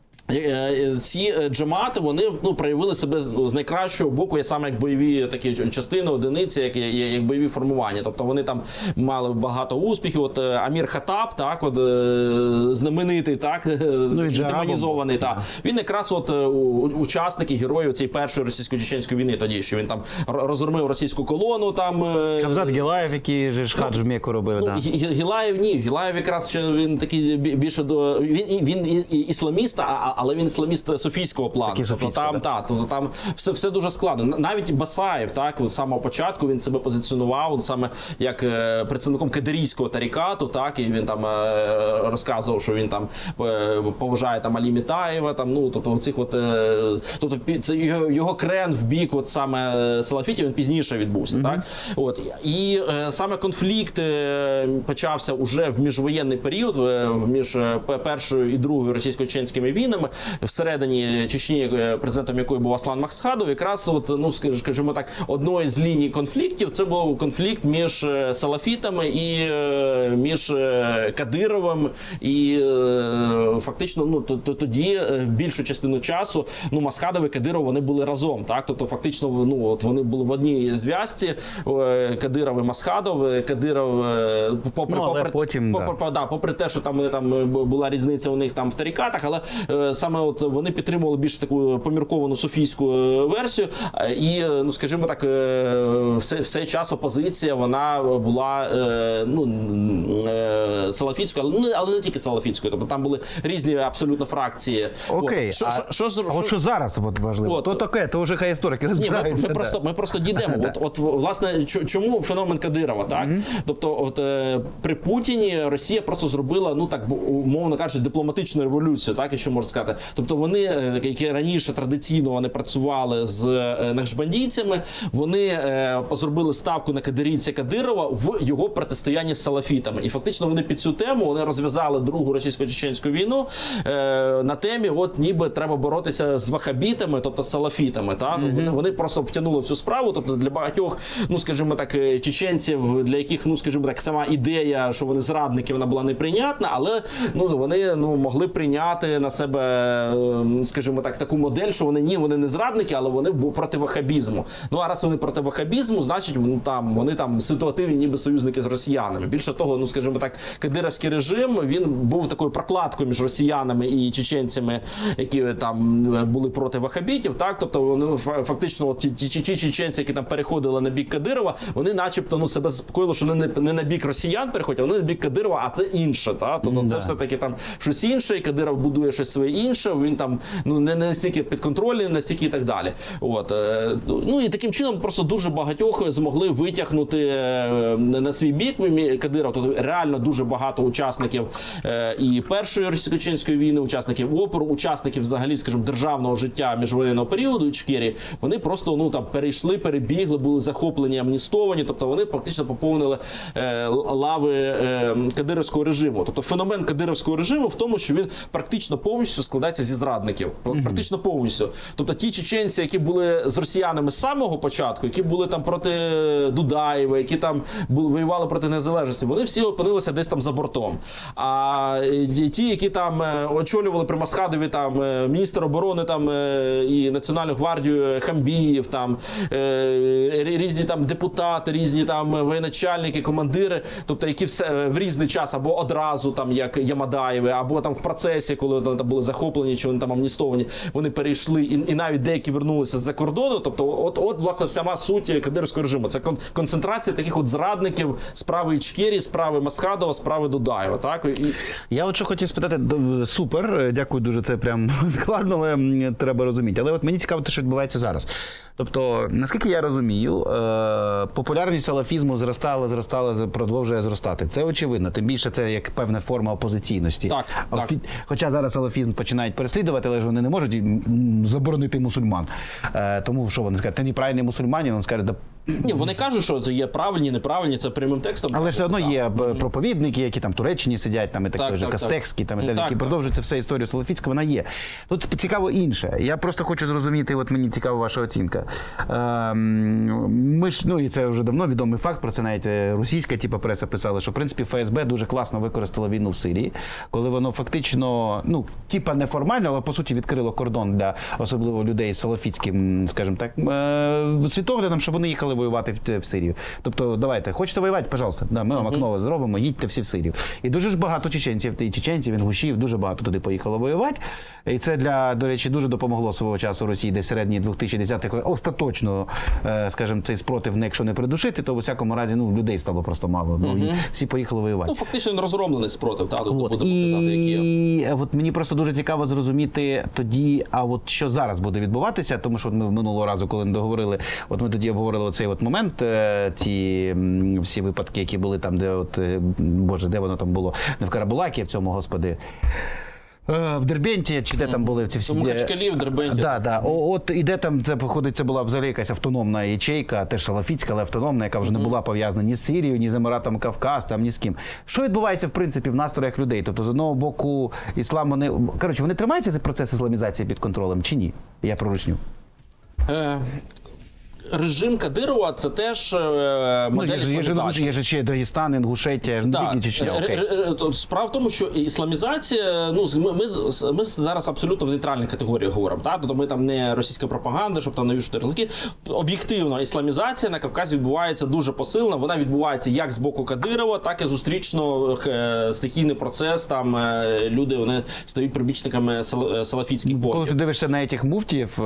ці джамаати, вони ну, проявили себе з найкращого боку, саме як бойові такі частини, одиниці, як, як бойові формування. Тобто вони там мали багато успіхів. От Амір Хатаб, так, от, знаменитий, так, ну, демонізований, так. Він якраз от учасник і герой цієї першої російсько-чеченської війни тоді, що він там розгромив російську колону. Там, Камзат Гілаєв, який же ж хадж в Мекку робив. Ну, да. Гілаєв ні, Гілаєв якраз ще він такий більше до... Він, він ісламіст, а але він ісламіст софійського плану. Такі Тобто софійського, там, да. та, тобто там все, все дуже складно. Навіть Басаєв, так, от з самого початку він себе позиціонував от саме як е, представником кадирійського тарікату, так, і він там е, розказував, що він там е, поважає там Алі Мітаєва, там, ну, тобто оцих от, е, тобто це його, його крен в бік от саме салафітів, він пізніше відбувся, mm-hmm. так. От, і е, саме конфлікт е, почався уже в міжвоєнний період, в, між першою і другою російсько-чеченськими війнами, всередині Чечні, президентом якої був Аслан Масхадов, якраз, от, ну, скажімо так, одною з ліній конфліктів це був конфлікт між салафітами і між Кадировим, і фактично, ну, тоді більшу частину часу, ну, Масхадов і Кадиров, вони були разом, так, тобто фактично, ну, от вони були в одній зв'язці, Кадиров і Масхадов, Кадиров, попри, ну, попри, потім, попри, да. Да, попри те, що там, там була різниця у них там в тарікатах, але е, саме от вони підтримували більш таку помірковану софійську е, версію, е, і, ну, скажімо так, е, все, все час опозиція, вона була е, ну, е, салафітською, але, але не тільки салафітською, тобто там були різні абсолютно фракції. Окей, от. Що, а, що, що, а от що зараз от важливо? От, то таке, то вже хай історики ні, ми, розбираються. ми, просто, ми просто дійдемо. от, от, власне, чому феномен Кадирова, так? Mm-hmm. Тобто, от е, при Путіні Росія просто зробила, ну так, умовно кажучи, дипломатичну революцію, так, якщо можна сказати. Тобто вони, які раніше традиційно вони працювали з нахшбандійцями, вони е, зробили ставку на кадирійця Кадирова в його протистоянні з салафітами. І фактично вони під цю тему вони розв'язали другу російсько-чеченську війну е, на темі, от ніби треба боротися з вахабітами, тобто з салафітами. Так? Mm-hmm. Вони, вони просто втягнули в цю справу, тобто для багатьох, ну, скажімо так, чеченців, для яких, ну, скажімо так, сама ідея, що вони зрадники, вона була неприйнятна, але, ну, вони, ну, могли прийняти на себе, скажімо так, таку модель, що вони ні, вони не зрадники, але вони проти вахабізму. Ну, а раз вони проти вахабізму, значить, ну, там, вони там ситуативні ніби союзники з росіянами. Більше того, ну, скажімо так, кадировський режим, він був такою прокладкою між росіянами і чеченцями, які там були проти вахабітів, так? Тобто вони фактично ті, ті, ті чеченці, які там переходили на бік Кадирова, вони начебто, ну, себе заспокоїли, що вони не, не на бік росіян переходять, а вони на бік Кадирова, а це інше, так? Тобто mm, це да. все-таки там щось інше, і Кадиров будує щось своє інше, він там, ну, не настільки підконтрольний, настільки і так далі. От. Ну, і таким чином просто дуже багатьох змогли витягнути на свій бік Кадиров. Тобто реально дуже багато учасників і першої російсько-чеченської війни, учасників опору, учасників взагалі, скажімо, державного життя міжвоєнного періоду Ічкерії, вони просто, ну, там перейшли, перебігли, були захоплені, амністовані, тобто вони фактично поповнили е, лави е, кадировського режиму. Тобто феномен кадировського режиму в тому, що він практично повністю складається зі зрадників. Mm-hmm. Практично повністю. Тобто ті чеченці, які були з росіянами з самого початку, які були там проти Дудаєва, які там були, воювали проти незалежності, вони всі опинилися десь там за бортом. А ті, які там очолювали при Масхадові там міністр оборони там і Національну гвардію Хамбіїв, там різні там депутати, різні там воєначальники, командири, тобто які все в різний час або одразу там як Ямадаєви, або там в процесі, коли там були захоплені, чи вони там амністовані, вони перейшли і, і навіть деякі вернулися з-за кордону. Тобто от, от власне вся суть кадировського режиму. Це кон- концентрація таких от зрадників справи Ічкерії, справи Масхадова, справи Дудаєва. Так? І... Я от що хотів спитати, супер, дякую дуже, це прям складно, але треба розуміти. Але от мені цікаво те, що відбувається зараз. Тобто, наскільки я розумію, популярність салафізму зростала, зростала, продовжує зростати. Це очевидно, тим більше це як певна форма опозиційності. Так, так. Хоча зараз салафізм починають переслідувати, але ж вони не можуть заборонити мусульман. Тому що вони скажуть, ти неправильний мусульманин, він скаже, да. Ні, вони кажуть, що це є правильні, неправильні, це прямим текстом. Але все одно є проповідники, які там в Туреччині сидять, там і так, так, так Кастекські, там і так, які продовжують все історію салафітську, вона є. Тут цікаво інше. Я просто хочу зрозуміти, от мені цікава ваша оцінка. Ми ж, ну і це вже давно відомий факт, про це навіть російська типу преса писала, що в принципі ФСБ дуже класно використало війну в Сирії, коли воно фактично, ну, типа неформально, але по суті відкрило кордон для особливо людей з салафітським, скажімо так, світоглядом, щоб вони їхали воювати в, в Сирію. Тобто, давайте, хочете воювати, пожалуйста, да, ми вам окно зробимо, їдьте всі в Сирію. І дуже ж багато чеченців, і чеченців, інгушів, дуже багато туди поїхало воювати. І це, для, до речі, дуже допомогло свого часу Росії, десь середні дві тисячі десятих, остаточно, скажімо, цей спротив, якщо не придушити, то в усякому разі, ну, людей стало просто мало, бо uh-huh. всі поїхали воювати. Ну, фактично, він розгромлений спротив, так, буде показати, і... які. От мені просто дуже цікаво зрозуміти тоді, а от що зараз буде відбуватися, тому що ми минулого разу, коли не договорили, от ми тоді обговорили оцей от момент, ці всі випадки, які були там, де от, боже, де воно там було, не в Карабулакі, в цьому, господи, в Дербенті, чи де там були ці всі... В Махачкалі, в Дербенті. Да, да. О, от і де там, це, походить, це була взагалі якась автономна ячейка, теж салафітська, але автономна, яка вже не була пов'язана ні з Сирією, ні з Еміратом Кавказ, там, ні з ким. Що відбувається, в принципі, в настроях людей? Тобто, з одного боку, іслам, вони... Коротше, вони тримаються цей процес ісламізації під контролем, чи ні? Я про русню. Е... Режим Кадирова – це теж е, модель ну, є, ісламізації. Є ж ще Дагестан, Інгушетія, да. не Чечня. Окей. Справа в тому, що ісламізація, ну, ми, ми, ми зараз абсолютно в нейтральній категорії говоримо. Так? Тобто ми там не російська пропаганда, щоб там навішувати ярлики. Об'єктивно, ісламізація на Кавказі відбувається дуже посилено. Вона відбувається як з боку Кадирова, так і зустрічно стихійний процес. Там люди вони стають прибічниками салафітських поглядів. Коли ти дивишся на цих муфтіїв,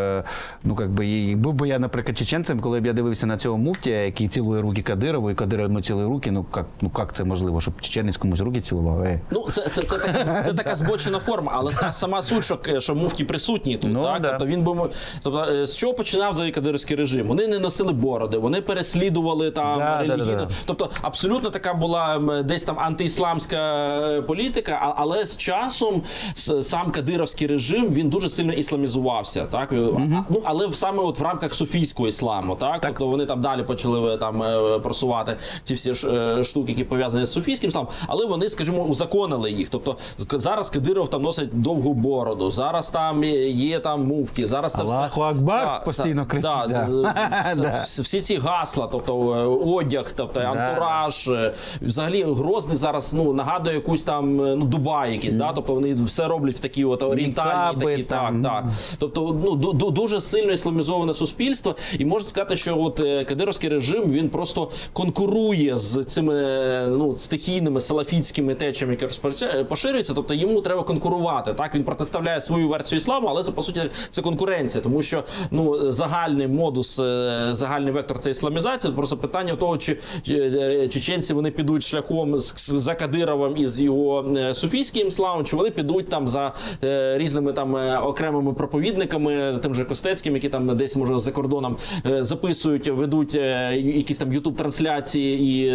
ну, якби, був би я, наприклад, чеченцем, коли б я дивився на цього муфтія, який цілує руки Кадирову, і Кадиров йому цілує руки, ну як, ну як це можливо, щоб чеченець комусь руки цілував? Ей. Ну, це, це, це, така, це така збочена форма, але сама суть, що, що муфті присутні тут, ну, так? Да. Тобто він би, тобто, з чого починав взагалі кадировський режим? Вони не носили бороди, вони переслідували там да, релігійно. Да, да. Тобто, абсолютно така була десь там антиісламська політика, але з часом сам кадировський режим, він дуже сильно ісламізувався, так? Mm-hmm. Ну, але саме от в рамках суфійського ісламу, так? Так. Тобто вони там далі почали там просувати ці всі штуки, які пов'язані з суфійським ісламом, але вони, скажімо, узаконили їх. Тобто зараз Кадиров там носить довгу бороду, зараз там є там муфті, зараз це все... Аллаху Акбар да, постійно кричить. Да, да. Да. Всі ці гасла, тобто одяг, тобто антураж, да. Взагалі Грозний зараз, ну, нагадує якусь там, ну, Дубай якийсь, mm. да? Тобто вони все роблять в такі от орієнтальні, такі, так, так. Тобто, ну, дуже сильно ісламізоване суспільство, і можна сказати, що от кадировський режим, він просто конкурує з цими, ну, стихійними салафітськими течами, які поширюються, тобто йому треба конкурувати, так? Він протиставляє свою версію ісламу, але це, по суті, це конкуренція, тому що, ну, загальний модус, загальний вектор – це ісламізація, просто питання в того, чи чеченці, вони підуть шляхом за Кадировим із його суфійським ісламом, чи вони підуть там за різними там окремими проповідниками, тим же Костецьким, які там десь, може, за кордоном записують, ведуть якісь там ютуб-трансляції і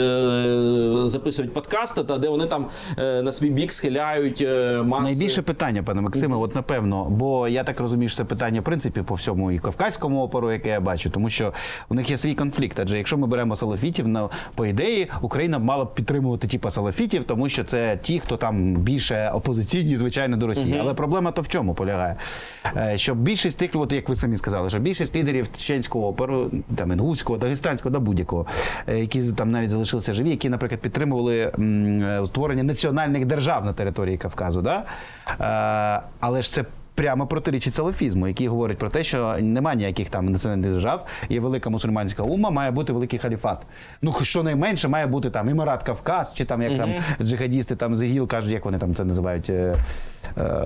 е, записують подкасти, та де вони там е, на свій бік схиляють маси. Найбільше питання, пане Максиме, от напевно, бо я так розумію, що це питання, в принципі, по всьому і кавказькому опору, яке я бачу, тому що у них є свій конфлікт, адже якщо ми беремо салафітів, ну, по ідеї, Україна мала б підтримувати типа салафітів, тому що це ті, хто там більше опозиційні, звичайно, до Росії. Uh-huh. Але проблема то в чому полягає? Що більшість тих, от як ви самі сказали, що більшість лідерів чеченського опору, там, інгуського, дагестанського, да будь-якого, які там навіть залишилися живі, які, наприклад, підтримували м, створення національних держав на території Кавказу, да? Е, але ж це прямо протирічить салафізму, який говорить про те, що немає ніяких там національних держав, є велика мусульманська умма, має бути великий халіфат. Ну, щонайменше має бути там Емірат Кавказ, чи там, як там джихадісти там з ІГІЛ кажуть, як вони там це називають, е, е,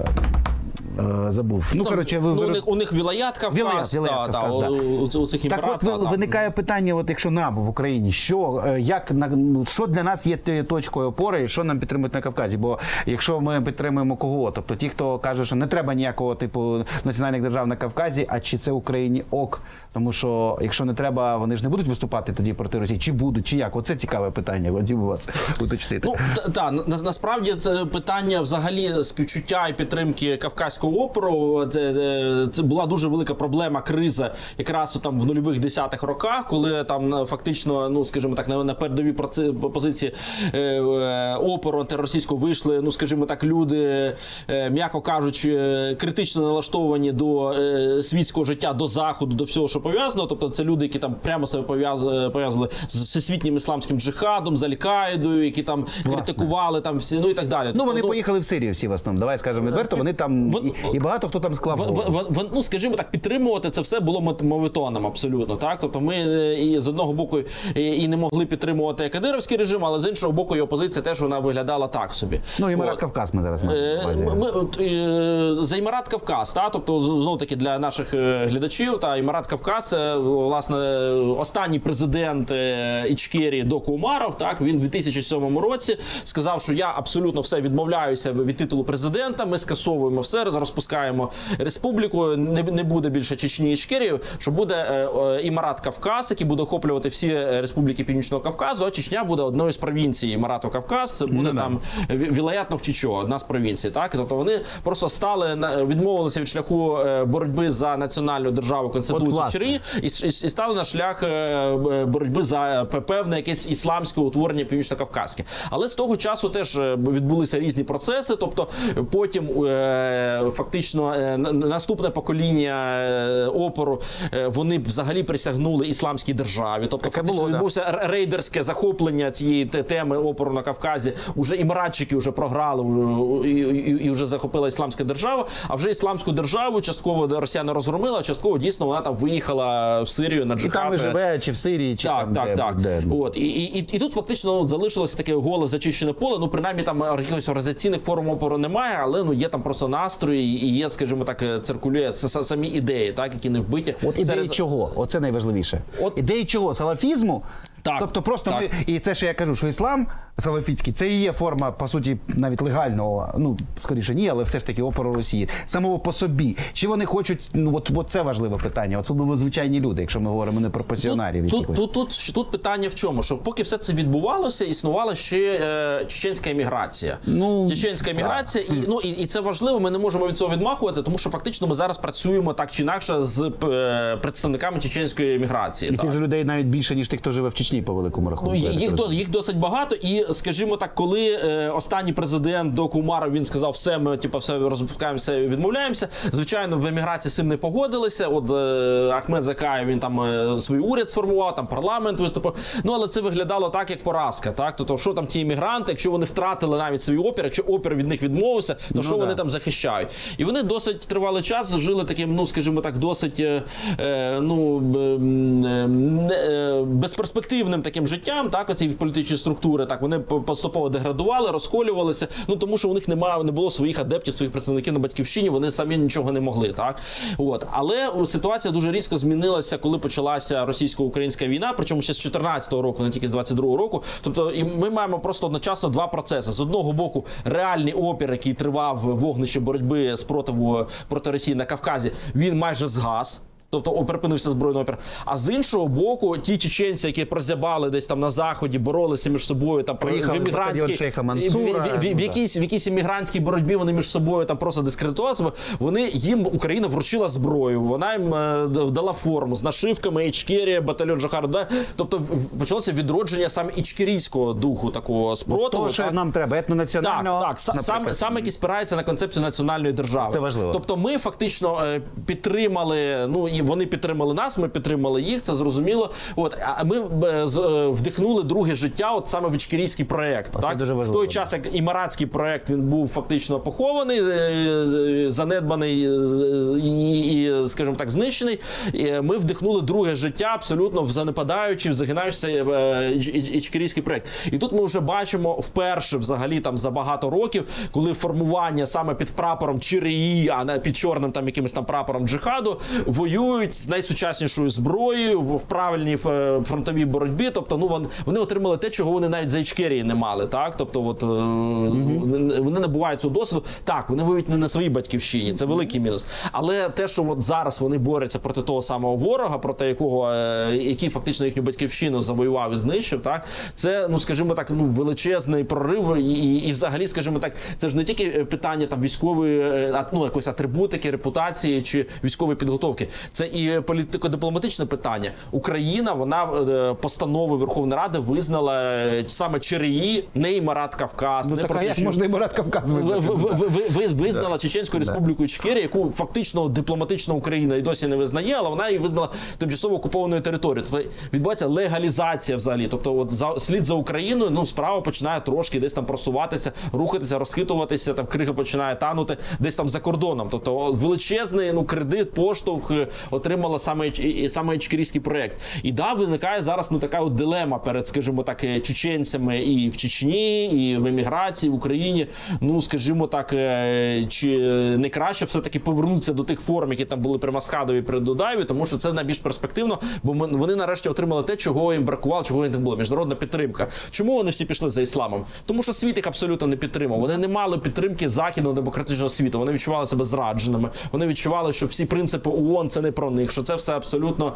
забув. Ну, ну, коротше, ви, ну, у них, у них вілаят Кавказ, вілаят, вілаят, та, Кавказ, та, да. у, у, у цих імператів. Так от виникає питання, от якщо нам в Україні, що, як, що для нас є точкою опори і що нам підтримують на Кавказі? Бо якщо ми підтримуємо кого? Тобто ті, хто каже, що не треба ніякого типу національних держав на Кавказі, а чи це Україні ок? Тому що якщо не треба, вони ж не будуть виступати тоді проти Росії, чи будуть, чи як? Оце цікаве питання, хотів би вас уточнити. Ну, так, на, насправді це питання взагалі співчуття і підтримки кавказького опору. Це, це була дуже велика проблема, криза якраз там в нульових десятих роках, коли там фактично, ну, скажімо так, на, на передовій позиції е, е, опору антиросійського вийшли, ну, скажімо так, люди, е, м'яко кажучи, критично налаштовані до е, світського життя, до Заходу, до всього, що пов'язано. Тобто це люди, які там прямо себе пов'язали, пов'язали з всесвітнім ісламським джихадом, з Аль-Каїдою, які там критикували там всі, ну і так далі. Ну, тобто, вони поїхали в Сирію всі в основному. Давай скажемо відверто, вони там, Вон- і, і багато хто там склав. Вон- голову. вон- вон- вон- ну, скажімо так, підтримувати це все було мот- моветоном абсолютно. Так? Тобто ми е, і з одного боку і, і не могли підтримувати кадировський режим, але з іншого боку і опозиція теж вона виглядала так собі. Ну, і От. Марат Кавказ ми зараз маємо на Е, увазі. Ми, от, е, за Імарат Кавказ, та, тобто знов таки для наших е, глядачів, та Імарат Кавказ, це, власне, останній президент е, Ічкерії Доку Умаров, так, він в дві тисячі сьомому році сказав, що я абсолютно все відмовляюся від титулу президента, ми скасовуємо все, розпускаємо республіку, не, не буде більше Чечні і Ічкерії, що буде е, е, Імарат Кавказ, який буде охоплювати всі республіки Північного Кавказу, а Чечня буде одною з провінцій Імарату Кавказ, це буде Ну, там Ві- Вілаят Новчичо, одна з провінцій. Так? Тобто вони просто стали, на- відмовилися від шляху е, боротьби за національну державу, От, конституцію власне. Чечні і, і, і стали на шлях е, е, боротьби за е, певне якесь ісламське утворення Північно-Кавказьке. Але з того часу теж е, відбулися різні процеси, тобто потім е, фактично е, на- наступне покоління е, опору, е, вони взагалі присягнули ісламській державі. Тобто Таке фактично було, да. відбувся р- рейдерське захоплення цієї те- теми опору на Кавказі. Уже імаратчики вже програли і, і, і вже захопила ісламська держава. А вже ісламську державу частково росіяни розгромили, а частково дійсно вона там виїхала в Сирію на І джихад. там і живе, чи в Сирії, чи Так, там, так, де, так. де. От і, і, і, і тут фактично от, залишилося таке голе зачищене поле. Ну принаймні там якихось організаційних форм опору немає, але ну є там просто настрої і є, скажімо так, циркулює с- с- самі ідеї, так які не вбиті. От ідеї Серед- чого? Оце найважливіше. От- Ідеї чого? Салафізму? Так, Тобто просто так. ми, і це що я кажу, що іслам салафітський, це і є форма, по суті, навіть легального, ну, скоріше ні, але все ж таки опору Росії. Самого по собі. Чи вони хочуть, ну, от, от це важливе питання, особливо звичайні люди, якщо ми говоримо не про пасіонарів Тут, якихось. тут, тут, тут, тут питання в чому? Що поки все це відбувалося, існувала ще е, чеченська еміграція. Ну, чеченська еміграція, і, ну, і, і це важливо, ми не можемо від цього відмахуватися, тому що фактично ми зараз працюємо так чи інакше з е, представниками чеченської еміграції. І так. цих же людей навіть більше, ніж тих, хто живе в Чечні, по великому рахунку. Ну, я так їх, розумію. дос- їх досить багато, і скажімо так, коли е, останній президент Доку Умаров, він сказав, все, ми типу, все розпускаємо, все відмовляємося. Звичайно, в еміграції з цим не погодилися. От е, Ахмед Закаєв, він там е, свій уряд сформував, там парламент виступив. Ну але це виглядало так, як поразка. Так, тобто, що там ті емігранти, якщо вони втратили навіть свій опір, якщо опір від них відмовився, то Ну, що да. вони там захищають? І вони досить тривалий час жили таким, ну скажімо так, досить е, е, ну б- м, е, не- е, безперспективним таким життям. Так, оці політичні структури, так вони по- поступово деградували, розколювалися. Ну тому що у них немає, не було своїх адептів, своїх представників на батьківщині. Вони самі нічого не могли. Так, от але ситуація дуже різко змінилася, коли почалася російсько-українська війна. Причому ще з чотирнадцятого року, не тільки з двадцять другого року. Тобто, і ми маємо просто одночасно два процеси: з одного боку, реальний опір, який тривав вогнище боротьби спротиву проти Росії на Кавказі, він майже згас. Тобто о, припинився збройний опір. А з іншого боку, ті чеченці, які прозябали десь там на заході, боролися між собою, там Приїхали в емігрантській батальйон Шейха в, Мансура, в, в, в, ну, якійсь в якійсь емігрантській боротьбі вони між собою там просто дискредитували себе. Вони їм Україна вручила зброю, вона їм е, дала форму з нашивками Ічкерія, батальйон Жахар. Да? Тобто в- почалося відродження саме ічкерійського духу такого спротиву. Того, що так? нам треба, етнонаціонального. Так, так, Са- саме, наприклад. саме який спирається на концепцію національної держави. Це важливо. Тобто ми фактично е, підтримали, ну і вони підтримали нас, ми підтримали їх, це зрозуміло. От, а ми е, з- е, вдихнули друге життя, от саме в ічкерійський проект. Оце Так? дуже В важливо, той да. час, як імаратський проект, він був фактично похований, е, е, занедбаний е, і, і, скажімо так, знищений. е, Ми вдихнули друге життя абсолютно в занепадаючий, в загинаючий е, іч- іч- ічкерійський проект. І тут ми вже бачимо вперше взагалі там за багато років, коли формування саме під прапором Чирії, а не під чорним там якимось там прапором джихаду, воюють з найсучаснішою зброєю в в правильній е, фронтовій боротьбі. Тобто, ну вони, вони отримали те, чого вони навіть за Ічкерії не мали. Так, тобто, от е, вони- вони набувають цього досвіду. Так, вони воюють не на своїй батьківщині. Це великий мінус. Але те, що от зараз вони борються проти того самого ворога, проти якого е, який фактично їхню батьківщину завоював і знищив, так це, ну скажімо так, ну величезний прорив. І, і, і взагалі, скажімо так, це ж не тільки питання там військової, е, а, ну якоїсь атрибутики, репутації чи військової підготовки. Це і політико-дипломатичне питання. Україна, вона е, постановою Верховної Ради визнала е, саме ЧРІ, не Імарат Кавказ, Ну не так, а просто як Чу- можна Імарат Кавказ ви, визнати? ви, ви, ви, ви визнала Чеченську Республіку Ічкерія, яку фактично дипломатична Україна і досі не визнає, але вона її визнала тимчасово окупованою територією. Тобто відбувається легалізація взагалі. Тобто от за, слід за Україною, ну, справа починає трошки десь там просуватися, рухатися, розхитуватися, там крига починає танути десь там за кордоном. Тобто величезний, ну, кредит, поштовх е, отримала саме, Іч- і- саме ічкерійський проєкт. І да, виникає зараз, ну, така от дилема перед, скажімо так, е, чеченцями і в Чечні, і в еміграції, в Україні. Ну, скажімо так, е, чи не краще все-таки повернутися до тих форм, які там були при Масхадові, при Дудаєві, тому що це найбільш перспективно, бо ми- вони нарешті отримали те, чого їм бракувало, чого їм не було. Міжнародна підтримка. Чому вони всі пішли за ісламом? Тому що світ їх абсолютно не підтримав. Вони не мали підтримки західного демократичного світу. Вони відчували себе зрадженими. Вони відчували, що всі принципи ООН – це не про них, що це все абсолютно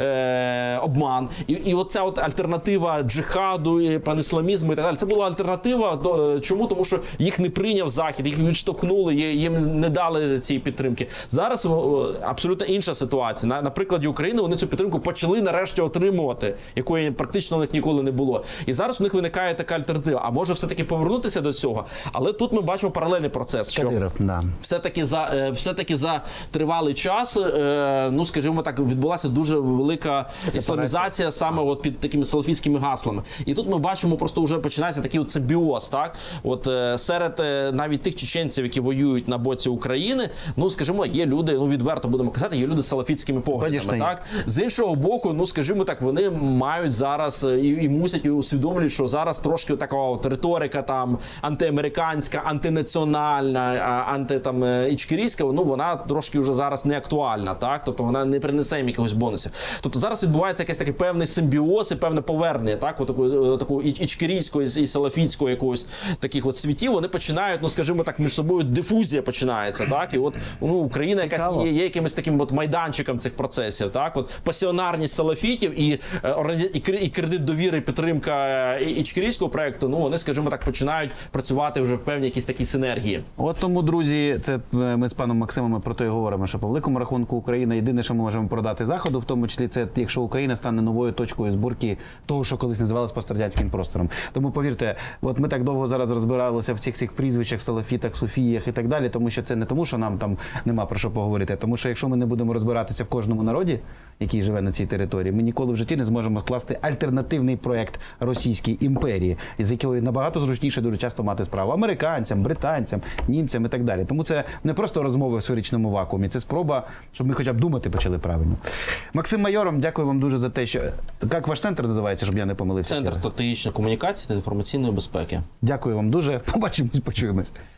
е- обман. І, і оця от альтернатива джихаду, і панісламізму і так далі. Це була альтернатива. До, чому? Тому що їх не прийняв Захід, їх відштовхнули, є- їм не дали цієї підтримки. Зараз о, абсолютно інша ситуація. На, на прикладі України вони цю підтримку почали нарешті отримувати, якої практично у них ніколи не було. І зараз у них виникає така альтернатива. А може все-таки повернутися до цього? Але тут ми бачимо паралельний процес, що Кадиров, да. все-таки за е, все-таки за тривалий час, е, ну скажімо так, відбулася дуже велика ісламізація саме от під такими салафістськими гаслами. І тут ми бачимо, просто вже починається такий от симбіоз, так? От е, серед е, навіть тих чеченців, які воюють на боці України, ну скажімо, є люди, ну відверто будемо казати, є люди з салафістськими поглядами, Конечно, є. так? З іншого боку, ну скажімо так, вони мають зараз е, і, і мусять і усвідомлюють, що зараз трошки така от риторика там антиамериканська, антинаціональна, а, анти там е, ічкерійська, ну вона трошки вже зараз не актуальна, так? Тобто вона не принесе їм якогось бонусів. Тобто зараз відбувається якийсь такий певний симбіоз і певне повернення, так? От такого, такого і- ічкерійського і і салафітського якогось таких от світів, вони починають, ну скажімо так, між собою дифузія починається, так? І от ну, Україна якась Цікаво. є, є якимось таким от майданчиком цих процесів, так? От пасіонарність салафітів і, е, органі- і кре- і кредит довіри, і підтримка е, і- ічкерійського проекту, ну вони, скажімо так, починають працювати вже в певній якісь такі синергії. От тому, друзі, це е, ми з паном Максимом про те і говоримо, що по великому рахунку Україна єдине, що ми можемо продати Заходу, в тому числі це якщо Україна стане новою точкою зборки того, що колись називалось пострадянським простором. Тому повірте, от ми так довго зараз розбиралися в цих цих прізвищах, салафітах, суфіях і так далі, тому що це не тому, що нам там нема про що поговорити, а тому що якщо ми не будемо розбиратися в кожному народі, який живе на цій території, ми ніколи в житті не зможемо скласти альтернативний проект Російській імперії, з якою набагато зручніше дуже часто мати справу американцям, британцям, німцям і так далі. Тому це не просто розмови в сферичному вакуумі, це спроба, щоб ми хоча б думати почали правильно. Максим Майором, дякую вам дуже за те, що... Як ваш центр називається, щоб я не помилився? Центр стратегічної комунікації та інформаційної безпеки. Дякую вам дуже. Побачимось, почуємось.